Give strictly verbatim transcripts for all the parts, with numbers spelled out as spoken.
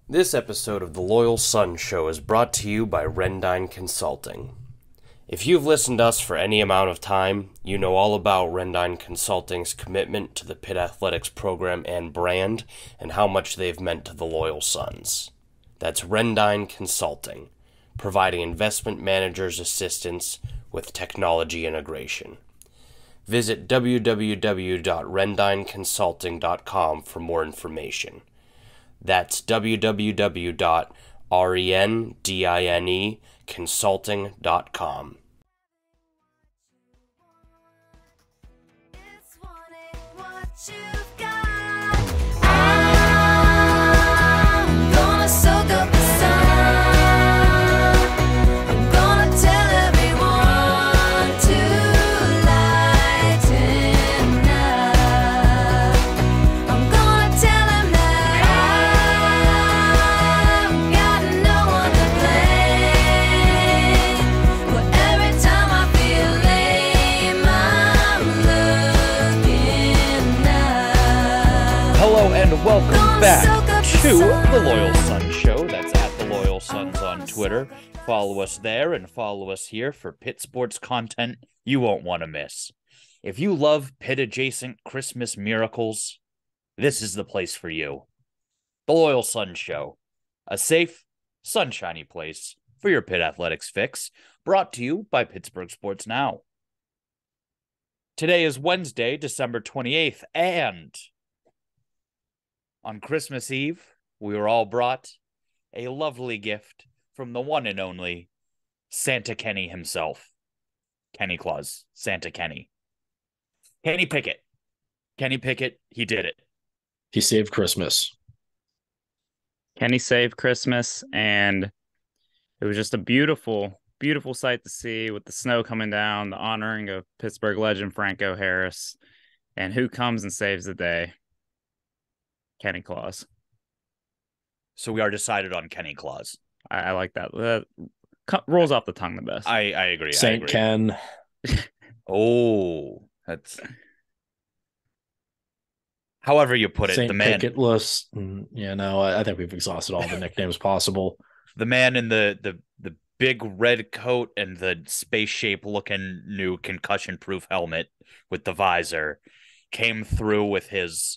This episode of the Loyal Sons Show is brought to you by Rendine Consulting. If you've listened to us for any amount of time, you know all about Rendine Consulting's commitment to the Pitt Athletics program and brand, and how much they've meant to the Loyal Sons. That's Rendine Consulting, providing investment managers assistance with technology integration. Visit w w w dot rendine consulting dot com for more information. That's w w w dot rendine consulting dot com. Welcome back to the Loyal Sons Show. That's at the Loyal Sons on Twitter. Follow us there and follow us here for Pitt sports content you won't want to miss. If you love Pitt-adjacent Christmas miracles, this is the place for you. The Loyal Sons Show, a safe, sunshiny place for your Pitt Athletics Fix, brought to you by Pittsburgh Sports Now. Today is Wednesday, December twenty-eighth, and on Christmas Eve, we were all brought a lovely gift from the one and only Santa Kenny himself. Kenny Claus, Santa Kenny. Kenny Pickett. Kenny Pickett, he did it. He saved Christmas. Kenny saved Christmas, and it was just a beautiful, beautiful sight to see with the snow coming down, the honoring of Pittsburgh legend Franco Harris. And who comes and saves the day? Kenny Claus. So we are decided on Kenny Claus. I, I like that. That rolls off the tongue the best. I, I agree. Saint Ken. Oh, that's however you put it. Saint The man. Picketless. Yeah, no, I, I think we've exhausted all the nicknames possible. The man in the the the big red coat and the space shape looking new concussion proof helmet with the visor came through with his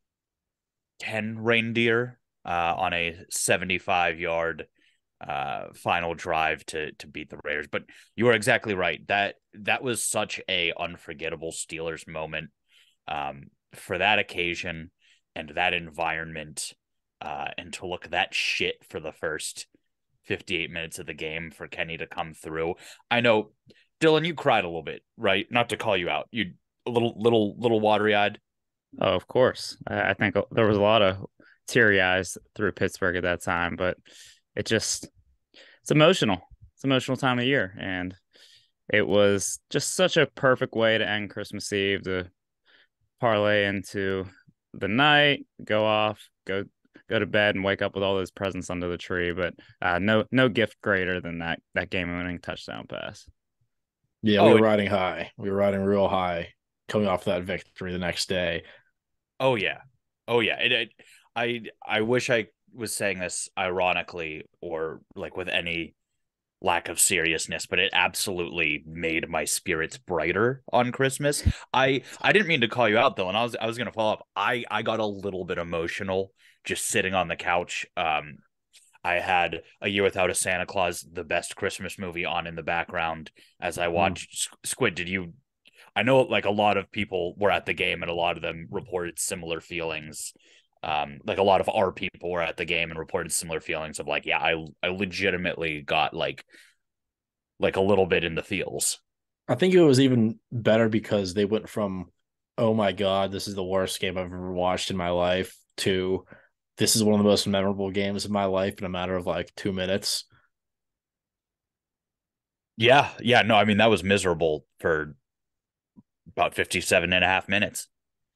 ten reindeer uh, on a seventy-five yard uh, final drive to to beat the Raiders. But you are exactly right. That that was such a unforgettable Steelers moment um, for that occasion and that environment, uh, and to look that shit for the first fifty-eight minutes of the game for Kenny to come through. I know, Dylan, you cried a little bit, right? Not to call you out. You a little little little watery eyed. Oh, of course. I think there was a lot of teary eyes through Pittsburgh at that time, but it just, it's emotional. It's an emotional time of year. And it was just such a perfect way to end Christmas Eve, to parlay into the night, go off, go go to bed and wake up with all those presents under the tree. But uh, no no gift greater than that, that game-winning touchdown pass. Yeah, oh, we were it, riding high. We were riding real high coming off that victory the next day. Oh yeah, oh yeah. It, it, I I wish I was saying this ironically or like with any lack of seriousness, but it absolutely made my spirits brighter on Christmas. I I didn't mean to call you out, though, and I was I was gonna follow up. I I got a little bit emotional just sitting on the couch. Um, I had A Year Without a Santa Claus, the best Christmas movie, on in the background as I watched. Mm. Squid, did you? I know like a lot of people were at the game and a lot of them reported similar feelings. Um, like a lot of our people were at the game and reported similar feelings of like, yeah, I, I legitimately got like, like a little bit in the feels. I think it was even better because they went from, oh my God, this is the worst game I've ever watched in my life, to this is one of the most memorable games of my life in a matter of like two minutes. Yeah. Yeah. No, I mean, that was miserable for about fifty-seven and a half minutes.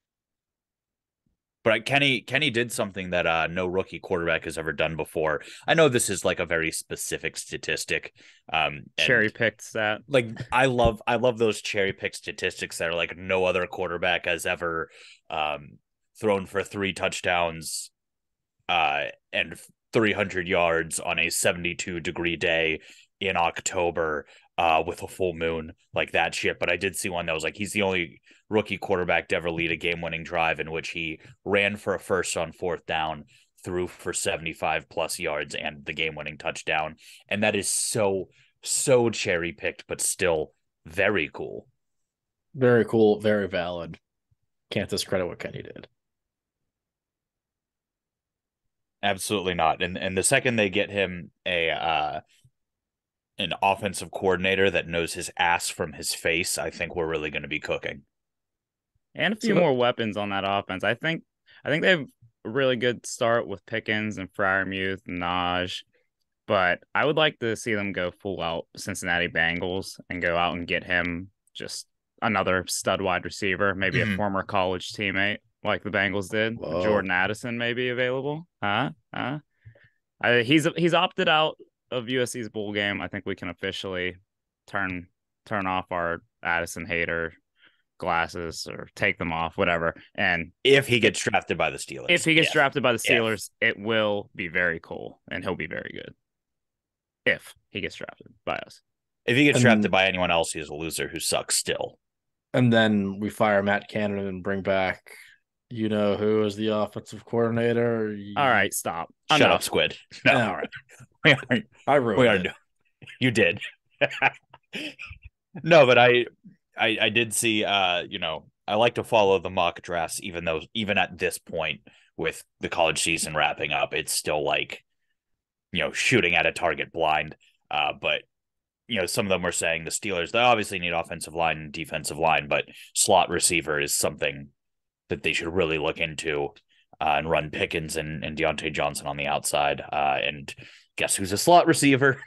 But Kenny Kenny did something that uh, no rookie quarterback has ever done before. I know this is like a very specific statistic. Um, cherry picked that. Like I love I love those cherry picked statistics that are like no other quarterback has ever um, thrown for three touchdowns uh, and three hundred yards on a seventy-two degree day in October uh, with a full moon, like that shit. But I did see one that was like, he's the only rookie quarterback to ever lead a game-winning drive in which he ran for a first on fourth down, threw for seventy-five plus yards and the game-winning touchdown. And that is so, so cherry-picked, but still very cool. Very cool, very valid. Can't discredit what Kenny did. Absolutely not. And and the second they get him a uh, an offensive coordinator that knows his ass from his face, I think we're really going to be cooking. And a few So- more weapons on that offense. I think I think they have a really good start with Pickens and Freiermuth and Naj. But I would like to see them go full out Cincinnati Bengals and go out and get him just another stud wide receiver, maybe Mhm. a former college teammate like the Bengals did. Whoa. Jordan Addison may be available. Huh? Huh? I, he's he's opted out of U S C's bowl game. I think we can officially turn turn off our Addison hater glasses or take them off, whatever. And If he gets drafted by the Steelers. if he gets Yeah. drafted by the If. Steelers, it will be very cool and he'll be very good. If he gets drafted by us. If he gets And- drafted by anyone else, he's a loser who sucks still. And then we fire Matt Cannon and bring back, you know, who is the offensive coordinator. All right, stop. Shut Enough. up, Squid. No. All right. we aren't, I we ruined aren't it. doing- You did. No, but I, I I did see uh, you know, I like to follow the mock drafts, even though even at this point with the college season wrapping up, it's still like, you know, shooting at a target blind. Uh, but you know, some of them were saying the Steelers, they obviously need offensive line and defensive line, but slot receiver is something that they should really look into uh, and run Pickens and, and Deontay Johnson on the outside. Uh, and guess who's a slot receiver?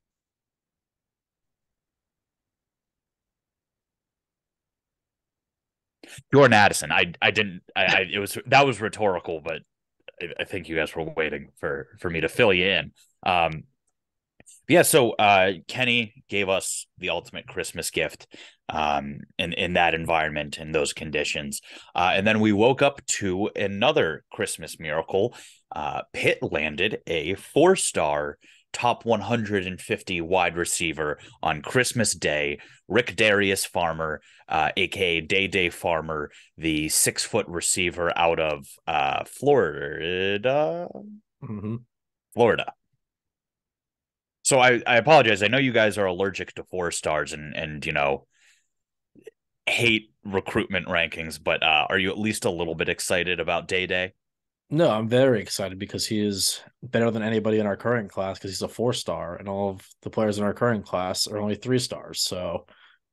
Jordan Addison. I I didn't. I, I it was that was rhetorical, but I, I think you guys were waiting for for me to fill you in. Um, yeah. So uh, Kenny gave us the ultimate Christmas gift um, in in that environment in those conditions, uh, and then we woke up to another Christmas miracle. Uh, Pitt landed a four star top one hundred fifty wide receiver on Christmas Day, Rick Darius Farmer, uh, aka Day Day Farmer, the six foot receiver out of uh, Florida. Mm-hmm. Florida. So I, I apologize. I know you guys are allergic to four stars and and you know hate recruitment rankings, but uh, are you at least a little bit excited about Day Day? No, I'm very excited because he is better than anybody in our current class because he's a four star, and all of the players in our current class are only three stars. So,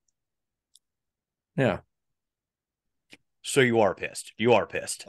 yeah. So you are pissed. You are pissed.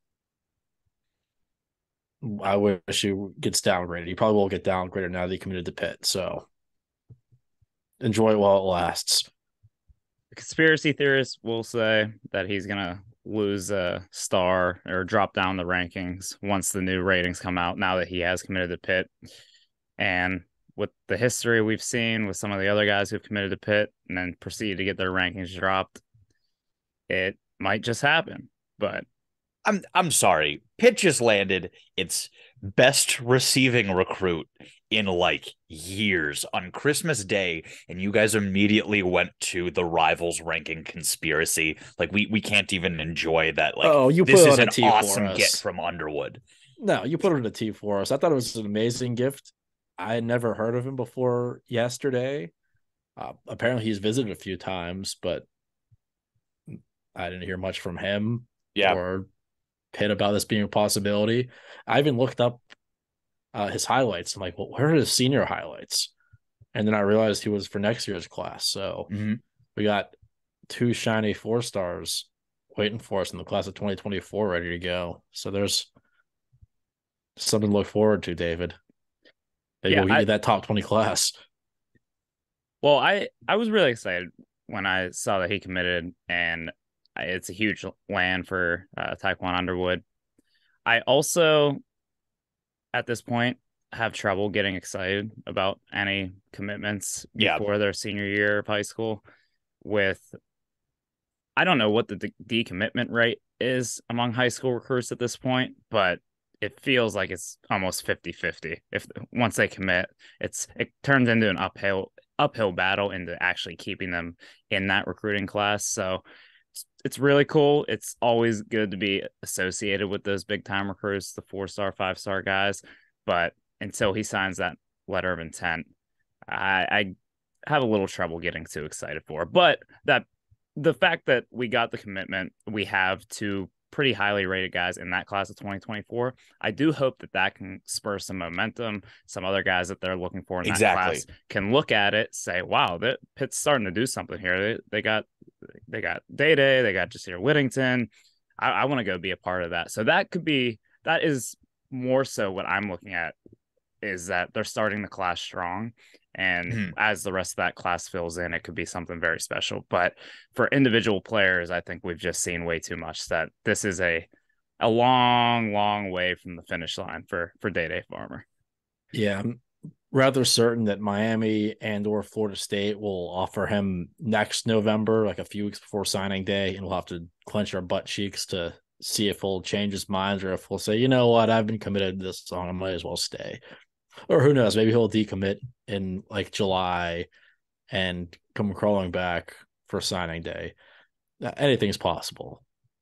I wish he gets downgraded. He probably will get downgraded now that he committed to Pitt. So, enjoy it while it lasts. Conspiracy theorists will say that he's gonna lose a star or drop down the rankings once the new ratings come out now that he has committed to Pitt. And with the history we've seen with some of the other guys who've committed to Pitt and then proceed to get their rankings dropped, it might just happen. But I'm I'm sorry. Pitt just landed its best receiving recruit in like years on Christmas Day, and you guys immediately went to the rivals ranking conspiracy. Like we we can't even enjoy that. Like, oh, you this put is on a an T for awesome us. get from Underwood. No, you put it in a T for us. I thought it was an amazing gift. I had never heard of him before yesterday. Uh, apparently, he's visited a few times, but I didn't hear much from him Yeah. or Pitt about this being a possibility. I even looked up uh, his highlights. I'm like, well, where are his senior highlights? And then I realized he was for next year's class. So Mhm. we got two shiny four stars waiting for us in the class of twenty twenty-four ready to go. So there's something to look forward to, David. Maybe Yeah, we'll get I- you that top twenty class. well, I I was really excited when I saw that he committed, and it's a huge land for uh, Taekwon Underwood. I also, at this point, have trouble getting excited about any commitments Yeah. before their senior year of high school. With, I don't know what the de- decommitment rate is among high school recruits at this point, but it feels like it's almost fifty-fifty. If once they commit, it's it turns into an uphill uphill battle into actually keeping them in that recruiting class. So it's, it's really cool. It's always good to be associated with those big time recruits, the four star, five star guys. But until he signs that letter of intent, I, I have a little trouble getting too excited for. But that the fact that we got the commitment, we have two pretty highly rated guys in that class of twenty twenty-four. I do hope that that can spur some momentum. Some other guys that they're looking for in that Exactly. class can look at it, say, "Wow, that Pitt's starting to do something here. They, they got they got Day Day, they got Jasir Whittington. I, I want to go be a part of that." So that could be that is more so what I'm looking at, is that they're starting the class strong. And Hmm. as the rest of that class fills in, it could be something very special. But for individual players, I think we've just seen way too much that this is a a long, long way from the finish line for for Day Day Farmer. Yeah, I'm rather certain that Miami and or Florida State will offer him next November, like a few weeks before signing day, and we'll have to clench our butt cheeks to see if he'll change his mind or if he'll say, you know what, I've been committed to this song, I might as well stay. Or who knows, maybe he'll decommit in like July and come crawling back for signing day. Anything's possible.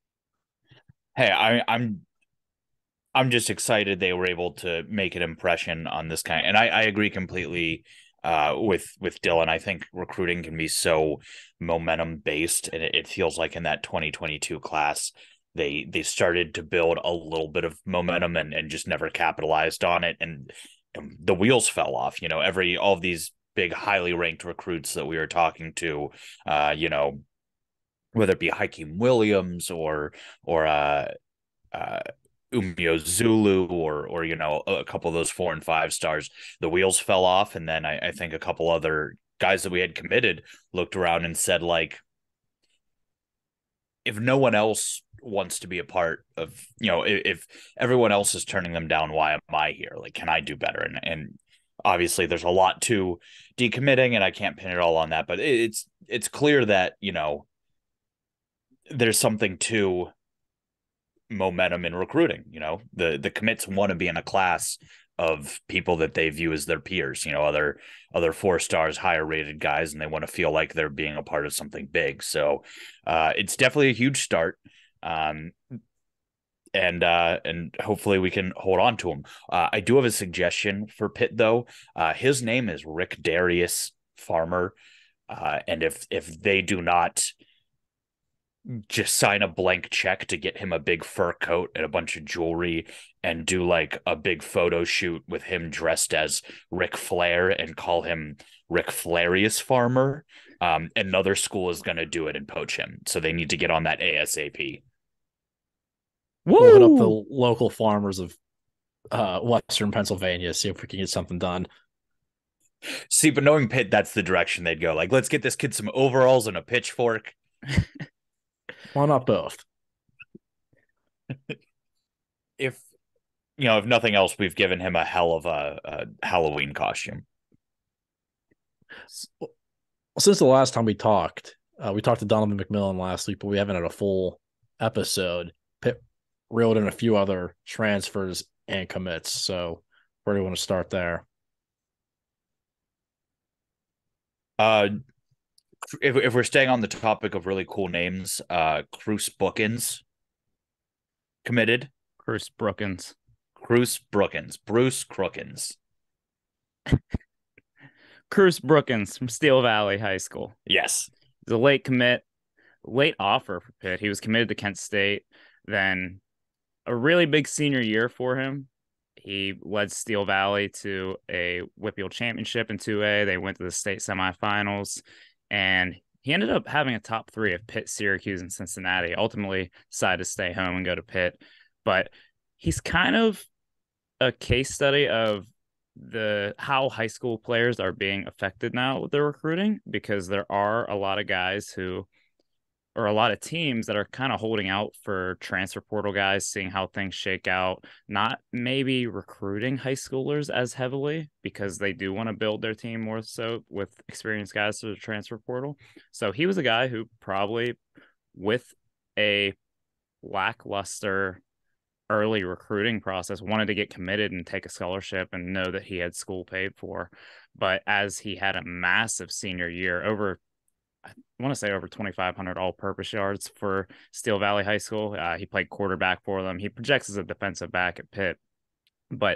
Hey, I, I'm I'm just excited they were able to make an impression on this kind. And I, I agree completely uh, with with Dylan. I think recruiting can be so momentum based, and it, it feels like in that twenty twenty-two class, they they started to build a little bit of momentum and, and just never capitalized on it. And, and the wheels fell off. You know, every all of these big, highly ranked recruits that we were talking to, uh, you know, whether it be Hakeem Williams or or uh, uh, Umio Zulu or or you know a couple of those four and five stars, the wheels fell off, and then I, I think a couple other guys that we had committed looked around and said, like, if no one else wants to be a part of, you know, if, if everyone else is turning them down, why am I here? Like, can I do better? And and obviously there's a lot to decommitting, and I can't pin it all on that, but it's it's clear that, you know, there's something to momentum in recruiting. You know, the the commits want to be in a class of people that they view as their peers, you know, other other four stars, higher rated guys, and they want to feel like they're being a part of something big. So uh it's definitely a huge start. Um and uh and hopefully we can hold on to him. Uh I do have a suggestion for Pitt though. Uh his name is Rick Darius Farmer. Uh and if if they do not just sign a blank check to get him a big fur coat and a bunch of jewelry and do like a big photo shoot with him dressed as Ric Flair and call him Ric Flarius Farmer, um, another school is going to do it and poach him. So they need to get on that ASAP. Woo! We'll hit up the local farmers of uh, Western Pennsylvania, see if we can get something done. See, but knowing Pitt, that's the direction they'd go. Like, let's get this kid some overalls and a pitchfork. Why not both? If, you know, if nothing else, we've given him a hell of a, a Halloween costume. Since the last time we talked, uh, we talked to Donovan McMillan last week, but we haven't had a full episode. Pitt reeled in a few other transfers and commits. So where do you want to start there? Uh, if, if we're staying on the topic of really cool names, uh, Cruz Bookins committed. Bruce Brookins. Cruz Brookins. Bruce Crookins. Cruz Brookins from Steel Valley High School. Yes. He's a late commit, late offer for Pitt. He was committed to Kent State. Then a really big senior year for him. He led Steel Valley to a Whippeal championship in two A. They went to the state semifinals, and he ended up having a top three of Pitt, Syracuse, and Cincinnati. Ultimately decided to stay home and go to Pitt. But he's kind of a case study of the how high school players are being affected now with their recruiting, because there are a lot of guys who or a lot of teams that are kind of holding out for transfer portal guys, seeing how things shake out, not maybe recruiting high schoolers as heavily because they do want to build their team more so with experienced guys through the transfer portal. So he was a guy who probably, with a lackluster early recruiting process, wanted to get committed and take a scholarship and know that he had school paid for. But as he had a massive senior year, over, I want to say over twenty-five hundred all-purpose yards for Steel Valley High School. Uh, he played quarterback for them. He projects as a defensive back at Pitt, but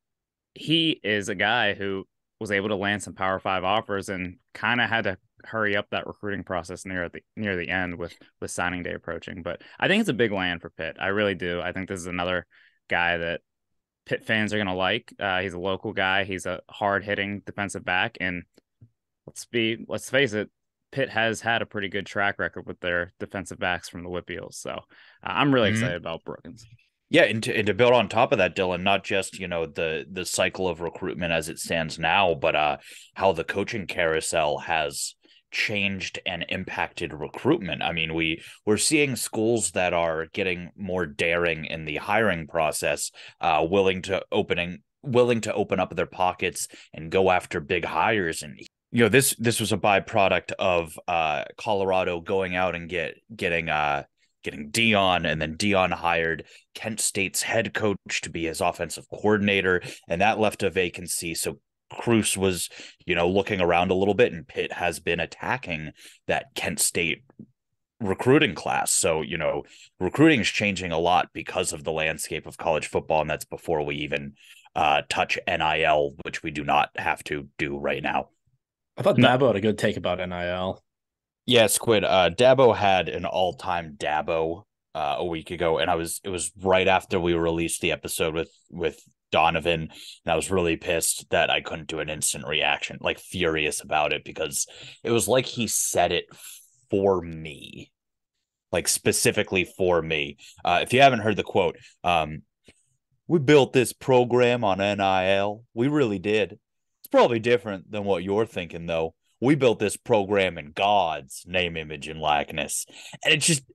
he is a guy who was able to land some Power Five offers and kind of had to hurry up that recruiting process near the near the end with with signing day approaching. But I think it's a big land for Pitt. I really do. I think this is another guy that Pitt fans are going to like. Uh, he's a local guy. He's a hard hitting defensive back, and let's be let's face it, Pitt has had a pretty good track record with their defensive backs from the Whip Eels. So uh, I'm really mm-hmm. excited about Brookins. Yeah, and to, and to build on top of that, Dylan, not just, you know, the the cycle of recruitment as it stands now, but uh, how the coaching carousel has changed and impacted recruitment. I mean, we we're seeing schools that are getting more daring in the hiring process, uh, willing to opening willing to open up their pockets and go after big hires. And you know, this this was a byproduct of uh, Colorado going out and get getting uh. getting Dion, and then Dion hired Kent State's head coach to be his offensive coordinator, and that left a vacancy. So Cruz was, you know, looking around a little bit, and Pitt has been attacking that Kent State recruiting class. So, you know, recruiting is changing a lot because of the landscape of college football, and that's before we even uh, touch N I L, which we do not have to do right now. I thought Dabo had a good take about N I L. Yeah, Squid. Uh, Dabo had an all-time Dabo uh, a week ago, and I was it was right after we released the episode with with Donovan, and I was really pissed that I couldn't do an instant reaction, like furious about it, because it was like he said it for me, like specifically for me. Uh, if you haven't heard the quote, um, we built this program on N I L. We really did. It's probably different than what you're thinking, though. We built this program in God's name, image, and likeness. And it just,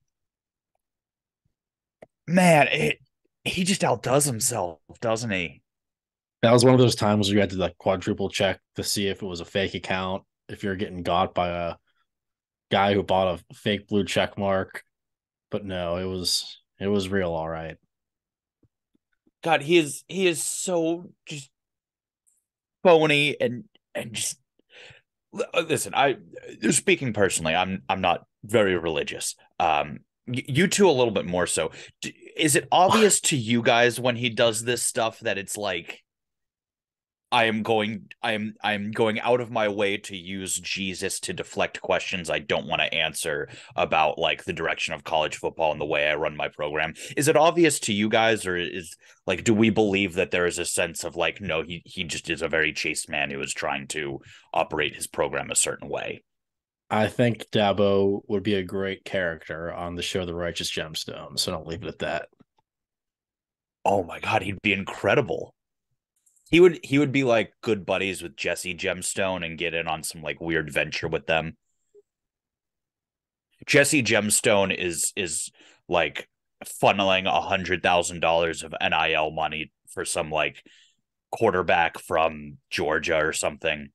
man, it he just outdoes himself, doesn't he? That was one of those times where you had to like quadruple check to see if it was a fake account, if you're getting got by a guy who bought a fake blue check mark. But no, it was it was real, all right. God, he is he is so just phony and and just. Listen, I speaking personally, I'm I'm not very religious. Um, you two a little bit more so. Is it obvious to you guys when he does this stuff that it's like, I am going, I am, I am going out of my way to use Jesus to deflect questions I don't want to answer about like the direction of college football and the way I run my program? Is it obvious to you guys, or is like, do we believe that there is a sense of like, no, he he just is a very chaste man who is trying to operate his program a certain way? I think Dabo would be a great character on the show The Righteous Gemstone, so don't leave it at that. Oh my God, he'd be incredible. He would he would be like good buddies with Jesse Gemstone and get in on some like weird venture with them. Jesse Gemstone is is like funneling a hundred thousand dollars of N I L money for some like quarterback from Georgia or something.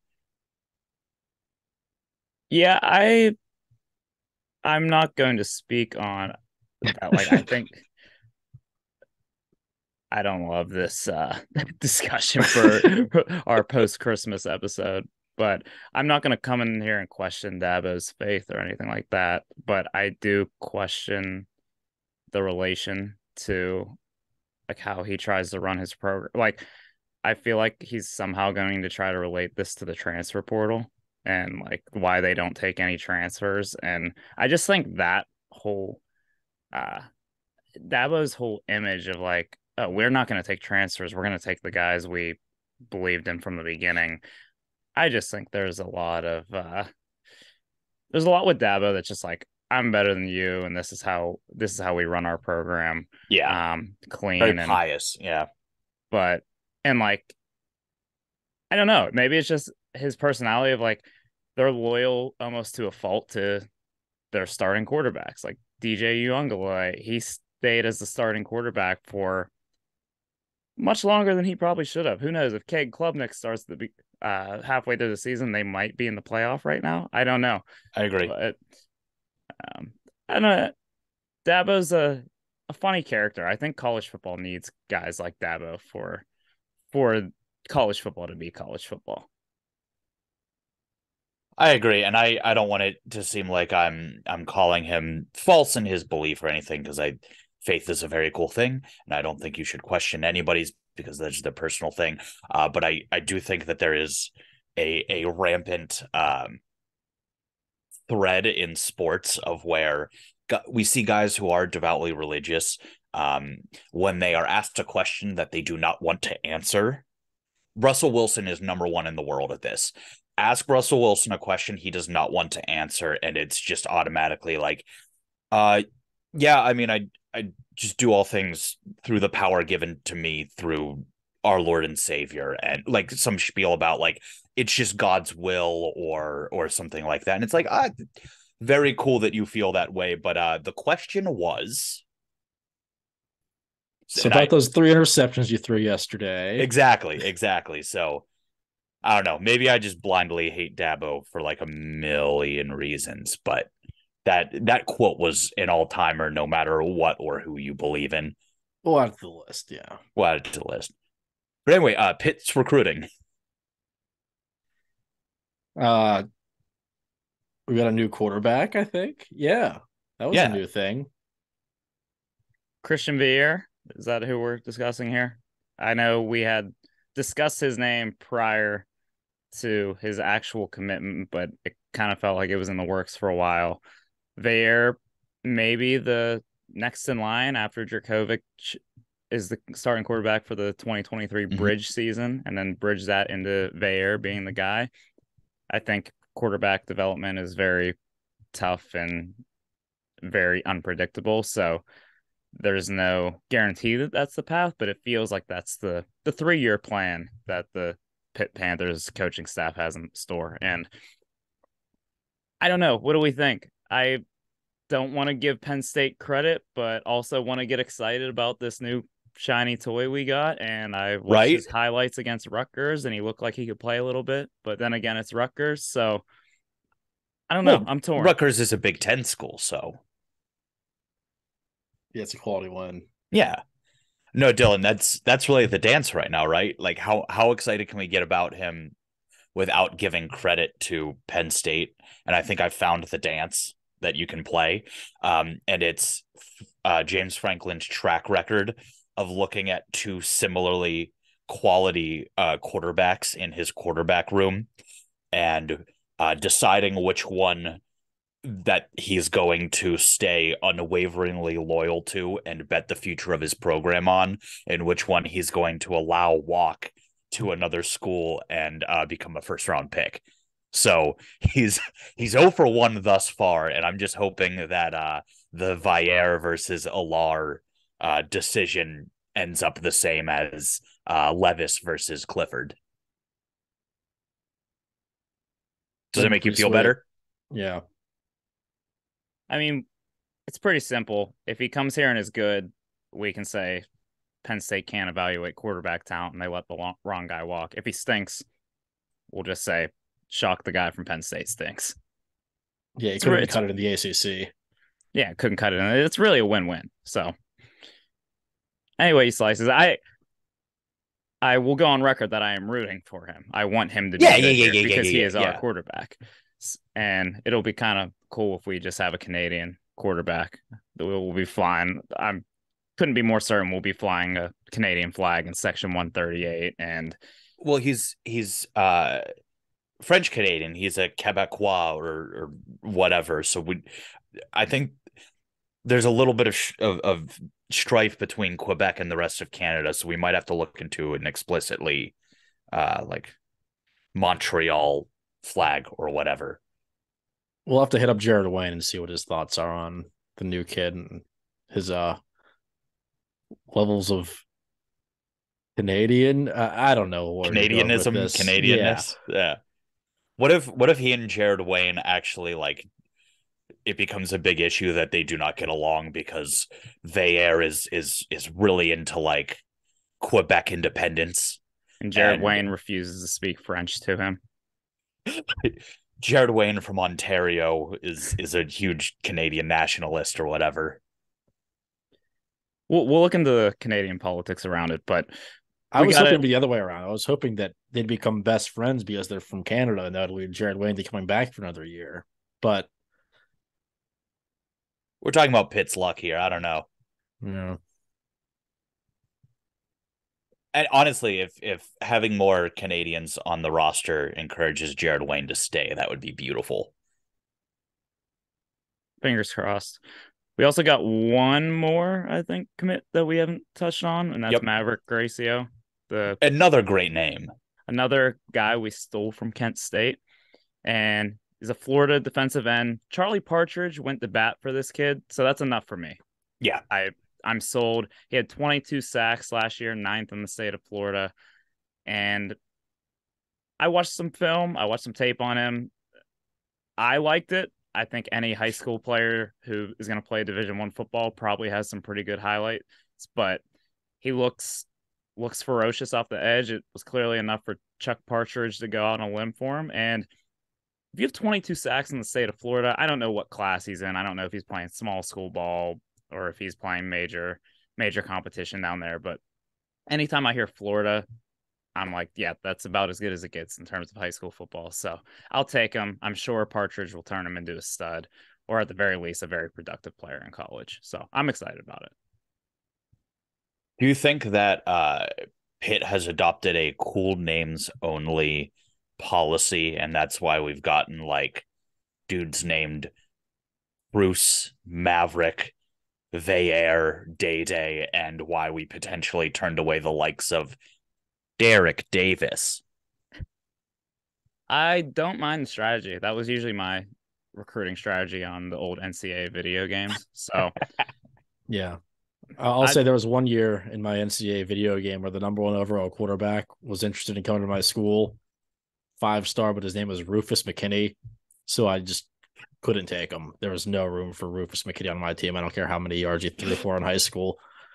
Yeah, I I'm not going to speak on that. Like, I think I don't love this uh, discussion for our post-Christmas episode, but I'm not going to come in here and question Dabo's faith or anything like that. But I do question the relation to like how he tries to run his program. Like, I feel like he's somehow going to try to relate this to the transfer portal and like why they don't take any transfers. And I just think that whole uh, Dabo's whole image of like, oh, we're not going to take transfers. We're going to take the guys we believed in from the beginning. I just think there's a lot of uh, there's a lot with Dabo that's just like, I'm better than you, and this is how this is how we run our program. Yeah, um, clean very and pious. Yeah, but and like, I don't know. Maybe it's just his personality of like they're loyal almost to a fault to their starting quarterbacks. Like D J Uiagalelei, he stayed as the starting quarterback for much longer than he probably should have. Who knows? If Cade Klubnik starts the uh, halfway through the season, they might be in the playoff right now. I don't know. I agree. But um, I don't know. Dabo's a a funny character. I think college football needs guys like Dabo for for college football to be college football. I agree, and I, I don't want it to seem like I'm I'm calling him false in his belief or anything, because I faith is a very cool thing, and I don't think you should question anybody's because that's their personal thing. Uh, but I, I do think that there is a a rampant um, thread in sports of where we see guys who are devoutly religious, um, when they are asked a question that they do not want to answer. Russell Wilson is number one in the world at this. Ask Russell Wilson a question he does not want to answer, and it's just automatically like, uh, yeah, I mean, I I just do all things through the power given to me through our Lord and Savior, and like some spiel about like it's just God's will or or something like that. And it's like, ah, very cool that you feel that way. But uh, the question was, so about I, those three interceptions you threw yesterday. Exactly, exactly. So I don't know. Maybe I just blindly hate Dabo for like a million reasons, but that that quote was an all timer, no matter what or who you believe in. We'll add to the list, yeah. We'll add it to the list. But anyway, uh, Pitt's recruiting. Uh, we got a new quarterback, I think. Yeah, that was yeah. a new thing. Christian Vier, is that who we're discussing here? I know we had discussed his name prior to his actual commitment, but it kind of felt like it was in the works for a while. Vier, maybe the next in line after Jurkovec is the starting quarterback for the twenty twenty-three mm-hmm. bridge season, and then bridge that into Vier being the guy. I think quarterback development is very tough and very unpredictable, so there's no guarantee that that's the path, but it feels like that's the the three-year plan that the Pitt Panthers coaching staff has in store. And I don't know. What do we think? I don't want to give Penn State credit, but also want to get excited about this new shiny toy we got. And I watched right? his highlights against Rutgers, and he looked like he could play a little bit. But then again, it's Rutgers, so I don't know. Well, I'm torn. Rutgers is a Big Ten school, so yeah, it's a quality one. Yeah. No, Dylan, that's that's really the dance right now, right? Like how how excited can we get about him without giving credit to Penn State? And I think I found the dance that you can play. Um, and it's uh, James Franklin's track record of looking at two similarly quality uh, quarterbacks in his quarterback room and uh, deciding which one that he's going to stay unwaveringly loyal to and bet the future of his program on, and which one he's going to allow walk to another school and uh, become a first round pick. So he's he's zero for one thus far, and I'm just hoping that uh, the Vier versus Alar uh, decision ends up the same as uh, Levis versus Clifford. Does it make you feel sweet. better? Yeah. I mean, it's pretty simple. If he comes here and is good, we can say Penn State can't evaluate quarterback talent and they let the wrong guy walk. If he stinks, we'll just say, shock, the guy from Penn State stinks. Yeah, he it's couldn't re- cut it in the A C C. Yeah, couldn't cut it in. It's really a win-win. So, anyway, he slices. I I will go on record that I am rooting for him. I want him to be yeah, good yeah, here yeah, yeah, because yeah, he yeah, is yeah. our quarterback. And it'll be kind of cool if we just have a Canadian quarterback that we'll be flying. I couldn't be more certain we'll be flying a Canadian flag in Section one thirty-eight. And well, he's he's uh, French Canadian. He's a Quebecois or, or whatever. So we, I think there's a little bit of, sh- of of strife between Quebec and the rest of Canada. So we might have to look into an explicitly uh, like Montreal flag or whatever. We'll have to hit up Jared Wayne and see what his thoughts are on the new kid and his uh levels of Canadian. Uh, I don't know what Canadianism, Canadianness. Yeah. yeah. What if what if he and Jared Wayne actually like it becomes a big issue that they do not get along because Vier is is is really into like Quebec independence, and Jared and, Wayne refuses to speak French to him. Jared Wayne from Ontario is is a huge Canadian nationalist or whatever. we'll we'll look into the Canadian politics around it, but I we was got hoping it. it'd be the other way around. I was hoping that they'd become best friends because they're from Canada and that would lead Jared Wayne to coming back for another year. But We're talking about Pitt's luck here. I don't know. you know, And honestly, if if having more Canadians on the roster encourages Jared Wayne to stay, that would be beautiful. Fingers crossed. We also got one more, I think, commit that we haven't touched on, and that's Yep. Maverick Gracio, the Another great name. another guy we stole from Kent State, and he's a Florida defensive end. Charlie Partridge went to bat for this kid, so that's enough for me. Yeah. I I'm sold. He had twenty-two sacks last year, ninth in the state of Florida, and I watched some film. I watched some tape on him. I liked it. I think any high school player who is going to play Division One football probably has some pretty good highlights, but he looks looks ferocious off the edge. It was clearly enough for Chuck Partridge to go out on a limb for him. And if you have twenty-two sacks in the state of Florida, I don't know what class he's in. I don't know if he's playing small school ball or if he's playing major major competition down there. But anytime I hear Florida, I'm like, yeah, that's about as good as it gets in terms of high school football. So I'll take him. I'm sure Partridge will turn him into a stud, or at the very least, a very productive player in college. So I'm excited about it. Do you think that uh, Pitt has adopted a cool names only policy, and that's why we've gotten like dudes named Bruce, Maverick, Vayer, Day Day, and why we potentially turned away the likes of Derek Davis? I don't mind the strategy. That was usually my recruiting strategy on the old N C A A video games. So yeah. I'll I- say there was one year in my N C A A video game where the number one overall quarterback was interested in coming to my school, five star, but his name was Rufus McKinney. So I just couldn't take him. There was no room for Rufus McKinney on my team. I don't care how many yards you threw for in high school.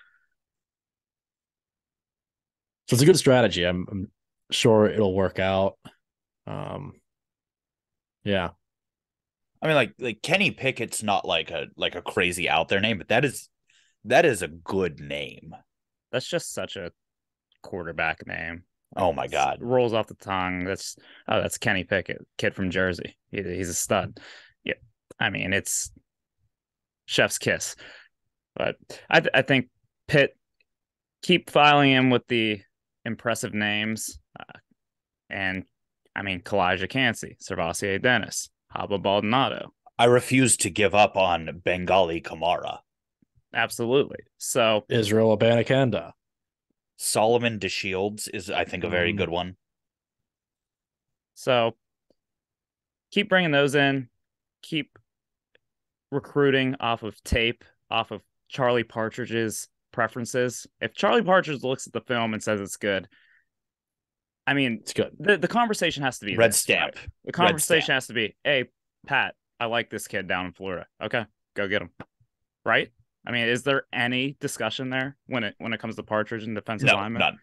So it's a good strategy. I'm, I'm sure it'll work out. Um, yeah. I mean, like like Kenny Pickett's not like a like a crazy out there name, but that is that is a good name. that's just such a quarterback name. Oh my God. It rolls off the tongue. That's oh, that's Kenny Pickett, kid from Jersey. He, he's a stud. Yeah, I mean it's chef's kiss. But I th- I think Pitt keep filing him with the impressive names, uh, and I mean Kalijah Cansey, Servassier Dennis, Haba Baldonado. I refuse to give up on Bengali Kamara. Absolutely. So Israel Abanikanda. Solomon DeShields is, I think, a very Mm. good one. So keep bringing those in. Keep recruiting off of tape, off of Charlie Partridge's preferences. If Charlie Partridge looks at the film and says it's good, I mean, It's good. the, the conversation has to be Red this, stamp. right? The Red conversation stamp. has to be, hey, Pat, I like this kid down in Florida. Okay, go get him. Right? I mean, is there any discussion there when it when it comes to Partridge and defensive No, linemen? none.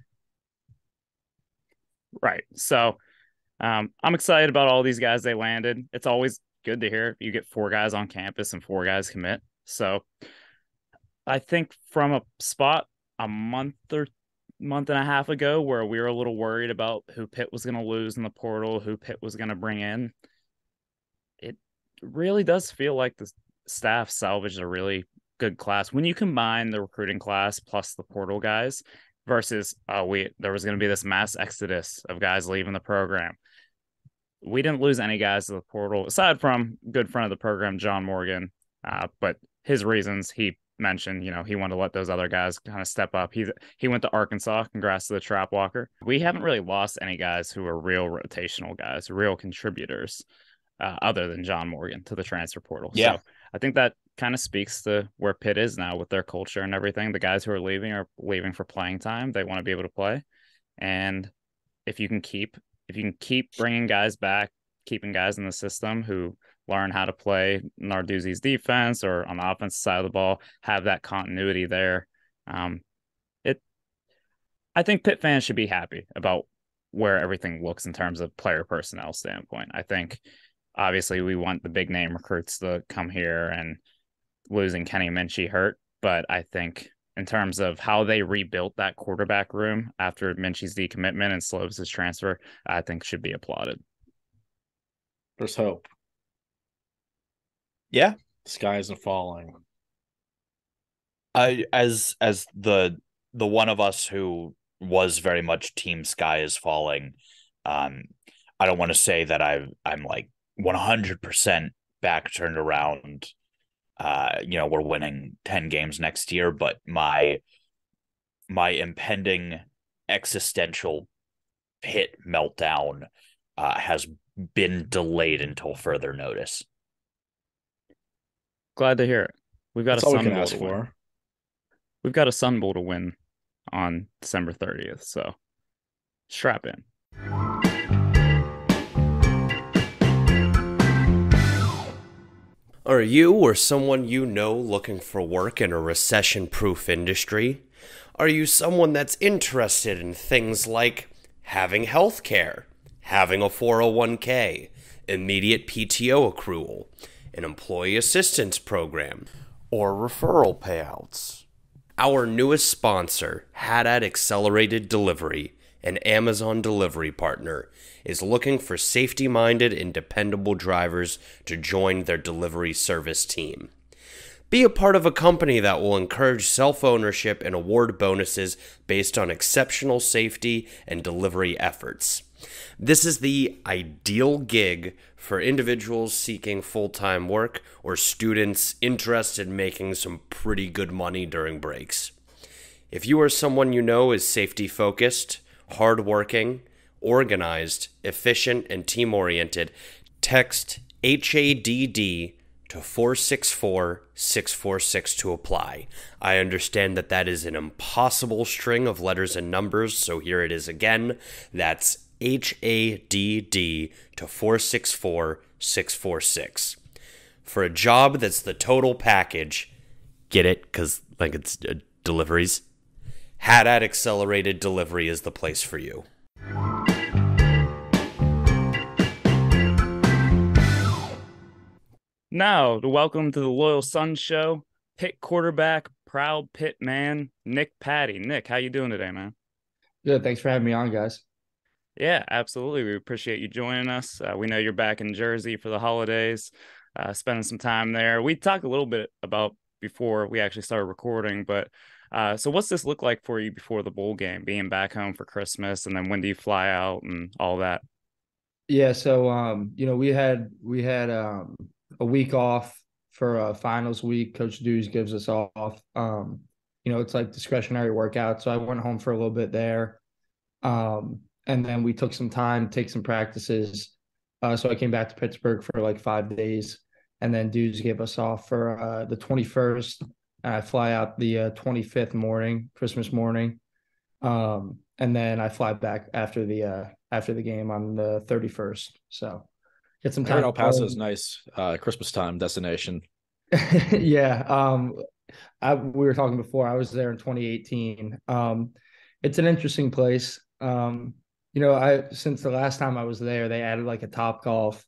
Right. So um, I'm excited about all these guys they landed. It's always good to hear you get four guys on campus and four guys commit. So I think from a spot a month or month and a half ago where we were a little worried about who Pitt was going to lose in the portal, who Pitt was going to bring in, it really does feel like the staff salvaged a really good class. When you combine the recruiting class plus the portal guys versus uh, we there was going to be this mass exodus of guys leaving the program. We didn't lose any guys to the portal aside from good friend of the program, John Morgan. Uh, but his reasons he mentioned, you know, he wanted to let those other guys kind of step up. He he went to Arkansas. Congrats to the Trap Walker. We haven't really lost any guys who are real rotational guys, real contributors, uh, other than John Morgan to the transfer portal. Yeah. So I think that kind of speaks to where Pitt is now with their culture and everything. The guys who are leaving are leaving for playing time. They want to be able to play. And if you can keep if you can keep bringing guys back, keeping guys in the system who learn how to play Narduzzi's defense or on the offensive side of the ball, have that continuity there. Um, it, I think Pitt fans should be happy about where everything looks in terms of player personnel standpoint. I think obviously we want the big name recruits to come here, and losing Kenny Minchie hurt, but I think in terms of how they rebuilt that quarterback room after Minchie's decommitment and Slovis' transfer, I think should be applauded. There's hope. Yeah. The sky isn't falling. I as as the the one of us who was very much team sky is falling, um, I don't want to say that I I'm like one hundred percent back turned around. Uh, you know, we're winning ten games next year, but my my impending existential Pitt meltdown uh, has been delayed until further notice. Glad to hear it. We've got That's a all we Sun can Bowl ask to win. for. We've got a Sun Bowl to win on December thirtieth, so strap in. Are you or someone you know looking for work in a recession-proof industry? Are you someone that's interested in things like having health care, having a four oh one k, immediate P T O accrual, an employee assistance program, or referral payouts? Our newest sponsor, Haddad Accelerated Delivery, an Amazon delivery partner, is looking for safety-minded and dependable drivers to join their delivery service team. Be a part of a company that will encourage self-ownership and award bonuses based on exceptional safety and delivery efforts. This is the ideal gig for individuals seeking full-time work or students interested in making some pretty good money during breaks. If you or someone you know is safety-focused, hardworking, organized, efficient, and team-oriented, text H A D D to four six four, six four six to apply. I understand that that is an impossible string of letters and numbers, so here it is again. That's H A D D to four six four, six four six. For a job that's the total package, get it? Because, like, it's uh, deliveries. Haddad Accelerated Delivery is the place for you. Now, to welcome to the Loyal Sons Show, Pitt quarterback, proud Pitt man, Nick Patti. Nick, how you doing today, man? Good. Thanks for having me on, guys. Yeah, absolutely. We appreciate you joining us. Uh, we know you're back in Jersey for the holidays, uh, spending some time there. We talked a little bit about before we actually started recording, but uh, so what's this look like for you before the bowl game, being back home for Christmas, and then when do you fly out and all that? Yeah. So, um, you know, we had we had um, a week off for a finals week. Coach Dews gives us off. Um, you know, it's like discretionary workout. So I went home for a little bit there. Um, and then we took some time, take some practices. Uh, so I came back to Pittsburgh for like five days. And then Dews gave us off for uh, the twenty-first. And I fly out the uh, twenty-fifth morning, Christmas morning. Um, and then I fly back after the uh, after the game on the thirty-first. So get some I time. heard El Paso is nice uh, Christmas time destination. Yeah. Um, I, we were talking before. I was there in twenty eighteen. Um, it's an interesting place. Um, you know, I since the last time I was there, they added like a Top Golf.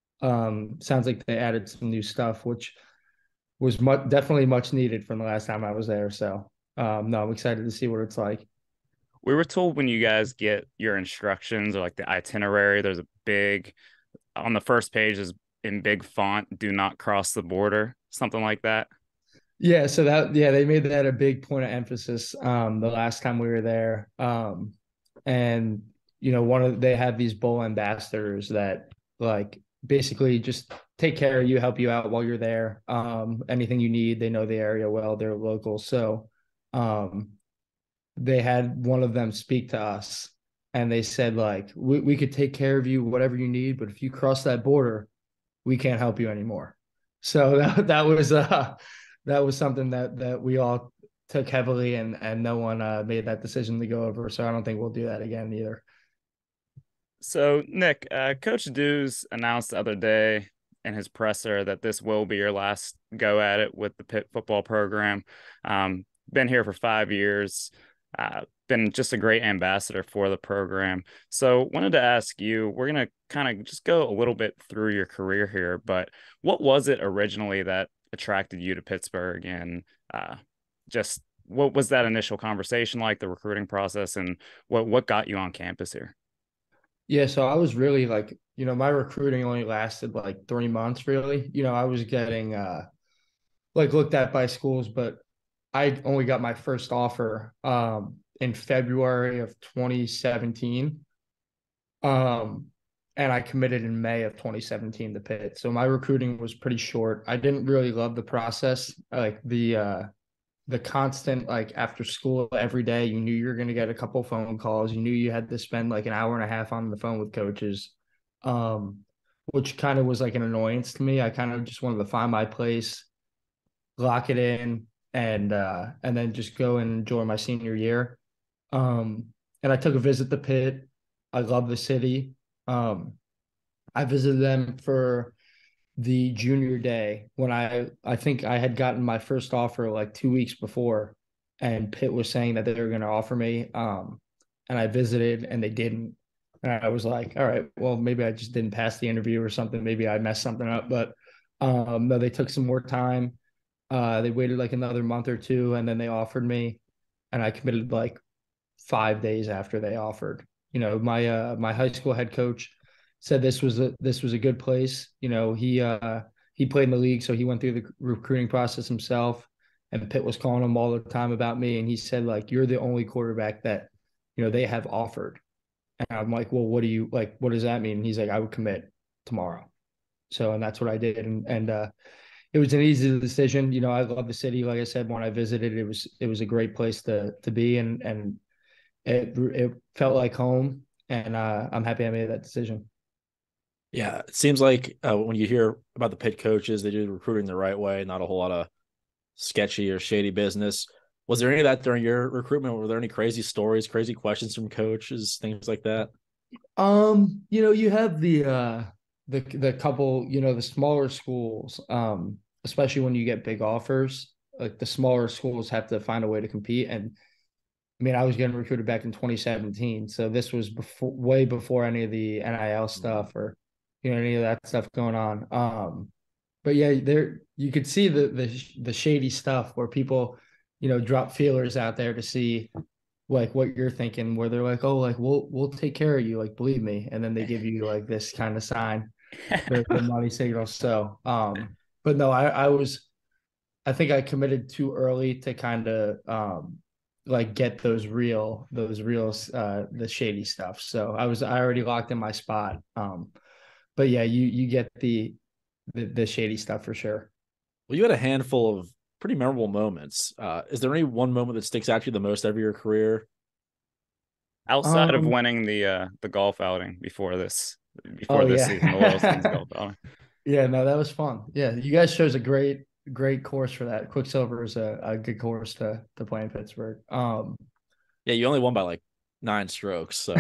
Um, sounds like they added some new stuff, which was much, definitely much needed from the last time I was there. So, um, no, I'm excited to see what it's like. We were told when you guys get your instructions or like the itinerary, there's a big, on the first page is in big font, do not cross the border, something like that. Yeah. So that, yeah, they made that a big point of emphasis um, the last time we were there. Um, and, you know, one of, they have these bowl ambassadors that like basically just take care of you, help you out while you're there. Um, anything you need, they know the area well, they're local. So, um, they had one of them speak to us and they said like, we, we could take care of you, whatever you need, but if you cross that border, we can't help you anymore. So that, that was, uh, that was something that, that we all took heavily and, and no one uh, made that decision to go over. So I don't think we'll do that again either. So Nick, uh, Coach Dews announced the other day in his presser that this will be your last go at it with the Pitt football program. Um, been here for five years. Uh, been just a great ambassador for the program. So wanted to ask you, we're going to kind of just go a little bit through your career here, but what was it originally that attracted you to Pittsburgh and uh, just what was that initial conversation like, the recruiting process, and what what got you on campus here? Yeah, so I was really like, you know, my recruiting only lasted like three months really. You know, I was getting uh like looked at by schools, but I only got my first offer um in February of twenty seventeen. Um and I committed in May of twenty seventeen to Pitt. So my recruiting was pretty short. I didn't really love the process, like the uh the constant like after school every day, you knew you were going to get a couple phone calls. You knew you had to spend like an hour and a half on the phone with coaches, um, which kind of was like an annoyance to me. I kind of just wanted to find my place, lock it in, and uh, and then just go and enjoy my senior year. Um, and I took a visit to Pitt. I love the city. Um, I visited them for the junior day when I I think I had gotten my first offer like two weeks before, and Pitt was saying that they were going to offer me. Um, and I visited and they didn't. And I was like, all right, well, maybe I just didn't pass the interview or something. Maybe I messed something up. But um, no, they took some more time. Uh, they waited like another month or two, and then they offered me, and I committed like five days after they offered. You know, my uh, my high school head coach said this was a this was a good place. You know, he uh he played in the league, so he went through the recruiting process himself. And Pitt was calling him all the time about me, and he said like, "You're the only quarterback that, you know, they have offered." And I'm like, "Well, what do you like? What does that mean?" And he's like, "I would commit tomorrow." So, and that's what I did, and and uh, it was an easy decision. You know, I love the city. Like I said, when I visited, it was it was a great place to to be, and and it it felt like home. And uh, I'm happy I made that decision. Yeah, it seems like uh, when you hear about the Pitt coaches, they do the recruiting the right way, not a whole lot of sketchy or shady business. Was there any of that during your recruitment? Were there any crazy stories, crazy questions from coaches, things like that? Um, you know, you have the uh the the couple, you know, the smaller schools, um, especially when you get big offers, like the smaller schools have to find a way to compete. And I mean, I was getting recruited back in twenty seventeen, so this was before, way before any of the N I L stuff or, you know, any of that stuff going on. Um, but yeah, there you could see the the the shady stuff where people, you know, drop feelers out there to see like what you're thinking, where they're like, "Oh, like we'll we'll take care of you, like believe me," and then they give you like this kind of sign, the, the money signal. So, um, but no, I I was I think I committed too early to kind of um like get those real those real uh the shady stuff. So I was I already locked in my spot. Um, but yeah, you you get the the, the shady stuff for sure. Well, you had a handful of pretty memorable moments. Uh, is there any one moment that sticks out to you the most over your career? Outside of Um, winning the uh the golf outing before this before oh this yeah. season, the Loyal Sons golf outing. Yeah, no, that was fun. Yeah, you guys chose a great, great course for that. Quicksilver is a, a good course to to play in Pittsburgh. Um, Yeah, you only won by like nine strokes. So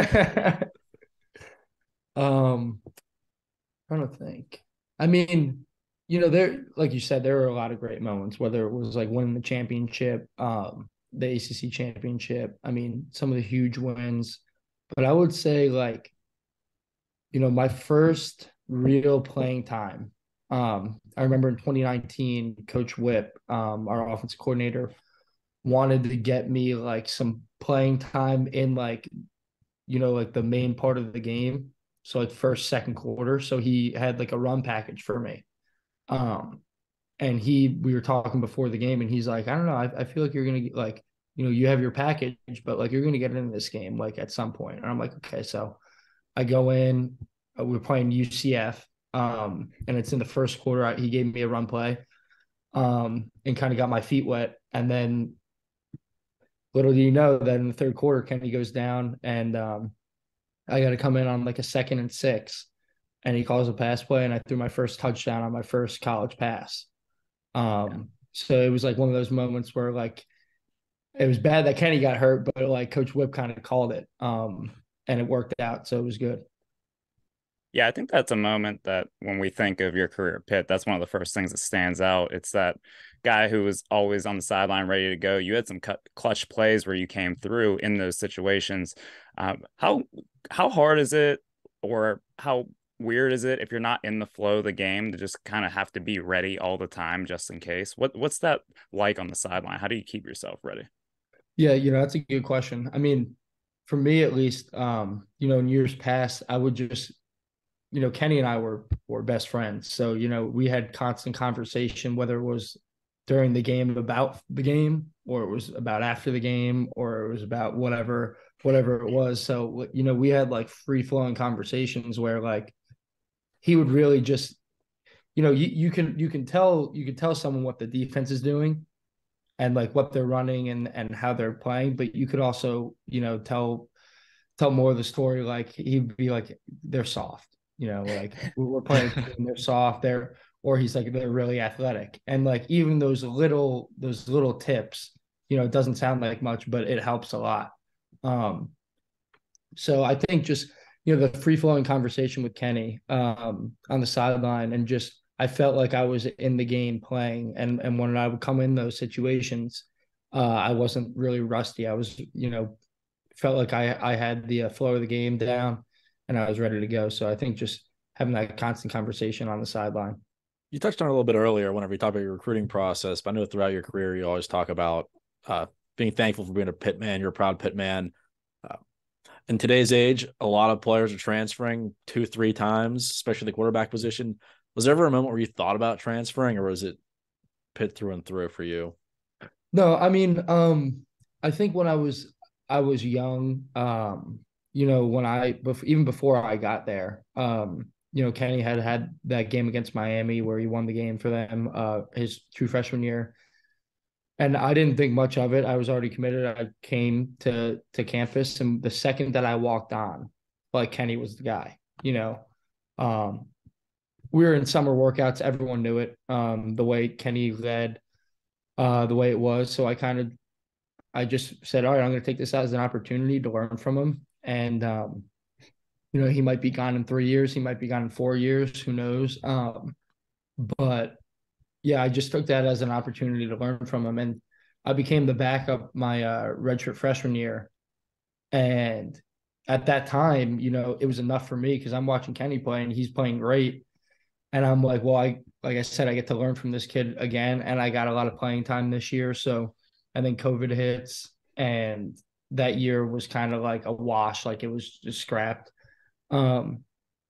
um, trying to think. I mean, you know, there, like you said, there were a lot of great moments. Whether it was like winning the championship, um, the A C C championship. I mean, some of the huge wins. But I would say like, you know, my first real playing time. Um, I remember in twenty nineteen, Coach Whip, um, our offensive coordinator, wanted to get me like some playing time in like, you know, like the main part of the game. So like first, second quarter. So he had like a run package for me. Um, and he, we were talking before the game, and he's like, I don't know, I, I feel like you're gonna get like, you know, you have your package, but like you're gonna get into this game like at some point. And I'm like, okay, so I go in, uh, we're playing U C F, um, and it's in the first quarter. I, he gave me a run play, um, and kind of got my feet wet. And then little do you know that in the third quarter, Kenny goes down, and um, I got to come in on like a second and six, and he calls a pass play, and I threw my first touchdown on my first college pass. Um, so it was like one of those moments where like it was bad that Kenny got hurt, but like Coach Whip kind of called it, um, and it worked out, so it was good. Yeah, I think that's a moment that when we think of your career at Pitt, that's one of the first things that stands out. It's that guy who was always on the sideline ready to go. You had some cut, clutch plays where you came through in those situations. Um, how how hard is it, or how weird is it if you're not in the flow of the game to just kind of have to be ready all the time just in case? What what's that like on the sideline? How do you keep yourself ready? Yeah, you know, that's a good question. I mean, for me at least, um, you know, in years past, I would just, you know, Kenny and I were were best friends. So, you know, we had constant conversation, whether it was during the game about the game, or it was about after the game, or it was about whatever, whatever it was. So, you know, we had like free flowing conversations where like he would really just, you know, you, you can you can tell you can tell someone what the defense is doing and like what they're running and and how they're playing, but you could also, you know, tell tell more of the story. Like he'd be like, they're soft, you know, like we're playing, they're soft, they're, or he's like, they're really athletic. And like even those little those little tips, you know, it doesn't sound like much, but it helps a lot. Um, so I think just, you know, the free flowing conversation with Kenny um, on the sideline, and just I felt like I was in the game playing, and and when I would come in those situations, uh, I wasn't really rusty. I was, you know, felt like I I had the uh, flow of the game down, and I was ready to go. So I think just having that constant conversation on the sideline. You touched on it a little bit earlier whenever you talk about your recruiting process, but I know throughout your career you always talk about uh, being thankful for being a Pitt man. You're a proud Pitt man. Uh, in today's age, a lot of players are transferring two, three times, especially the quarterback position. Was there ever a moment where you thought about transferring, or was it Pitt through and through for you? No, I mean, um, I think when I was I was young, um, you know, when I bef- even before I got there, um, you know, Kenny had had that game against Miami where he won the game for them, uh, his true freshman year, and I didn't think much of it. I was already committed. I came to to campus, and the second that I walked on, like Kenny was the guy. You know, um, we were in summer workouts. Everyone knew it. Um, the way Kenny led, uh, the way it was. So I kind of, I just said, all right, I'm going to take this as an opportunity to learn from him. And, um, you know, he might be gone in three years. He might be gone in four years. Who knows? Um, but yeah, I just took that as an opportunity to learn from him. And I became the backup my uh, redshirt freshman year. And at that time, you know, it was enough for me because I'm watching Kenny play and he's playing great. And I'm like, well, I, like I said, I get to learn from this kid again. And I got a lot of playing time this year. So, and then COVID hits, and that year was kind of like a wash, like it was just scrapped. Um,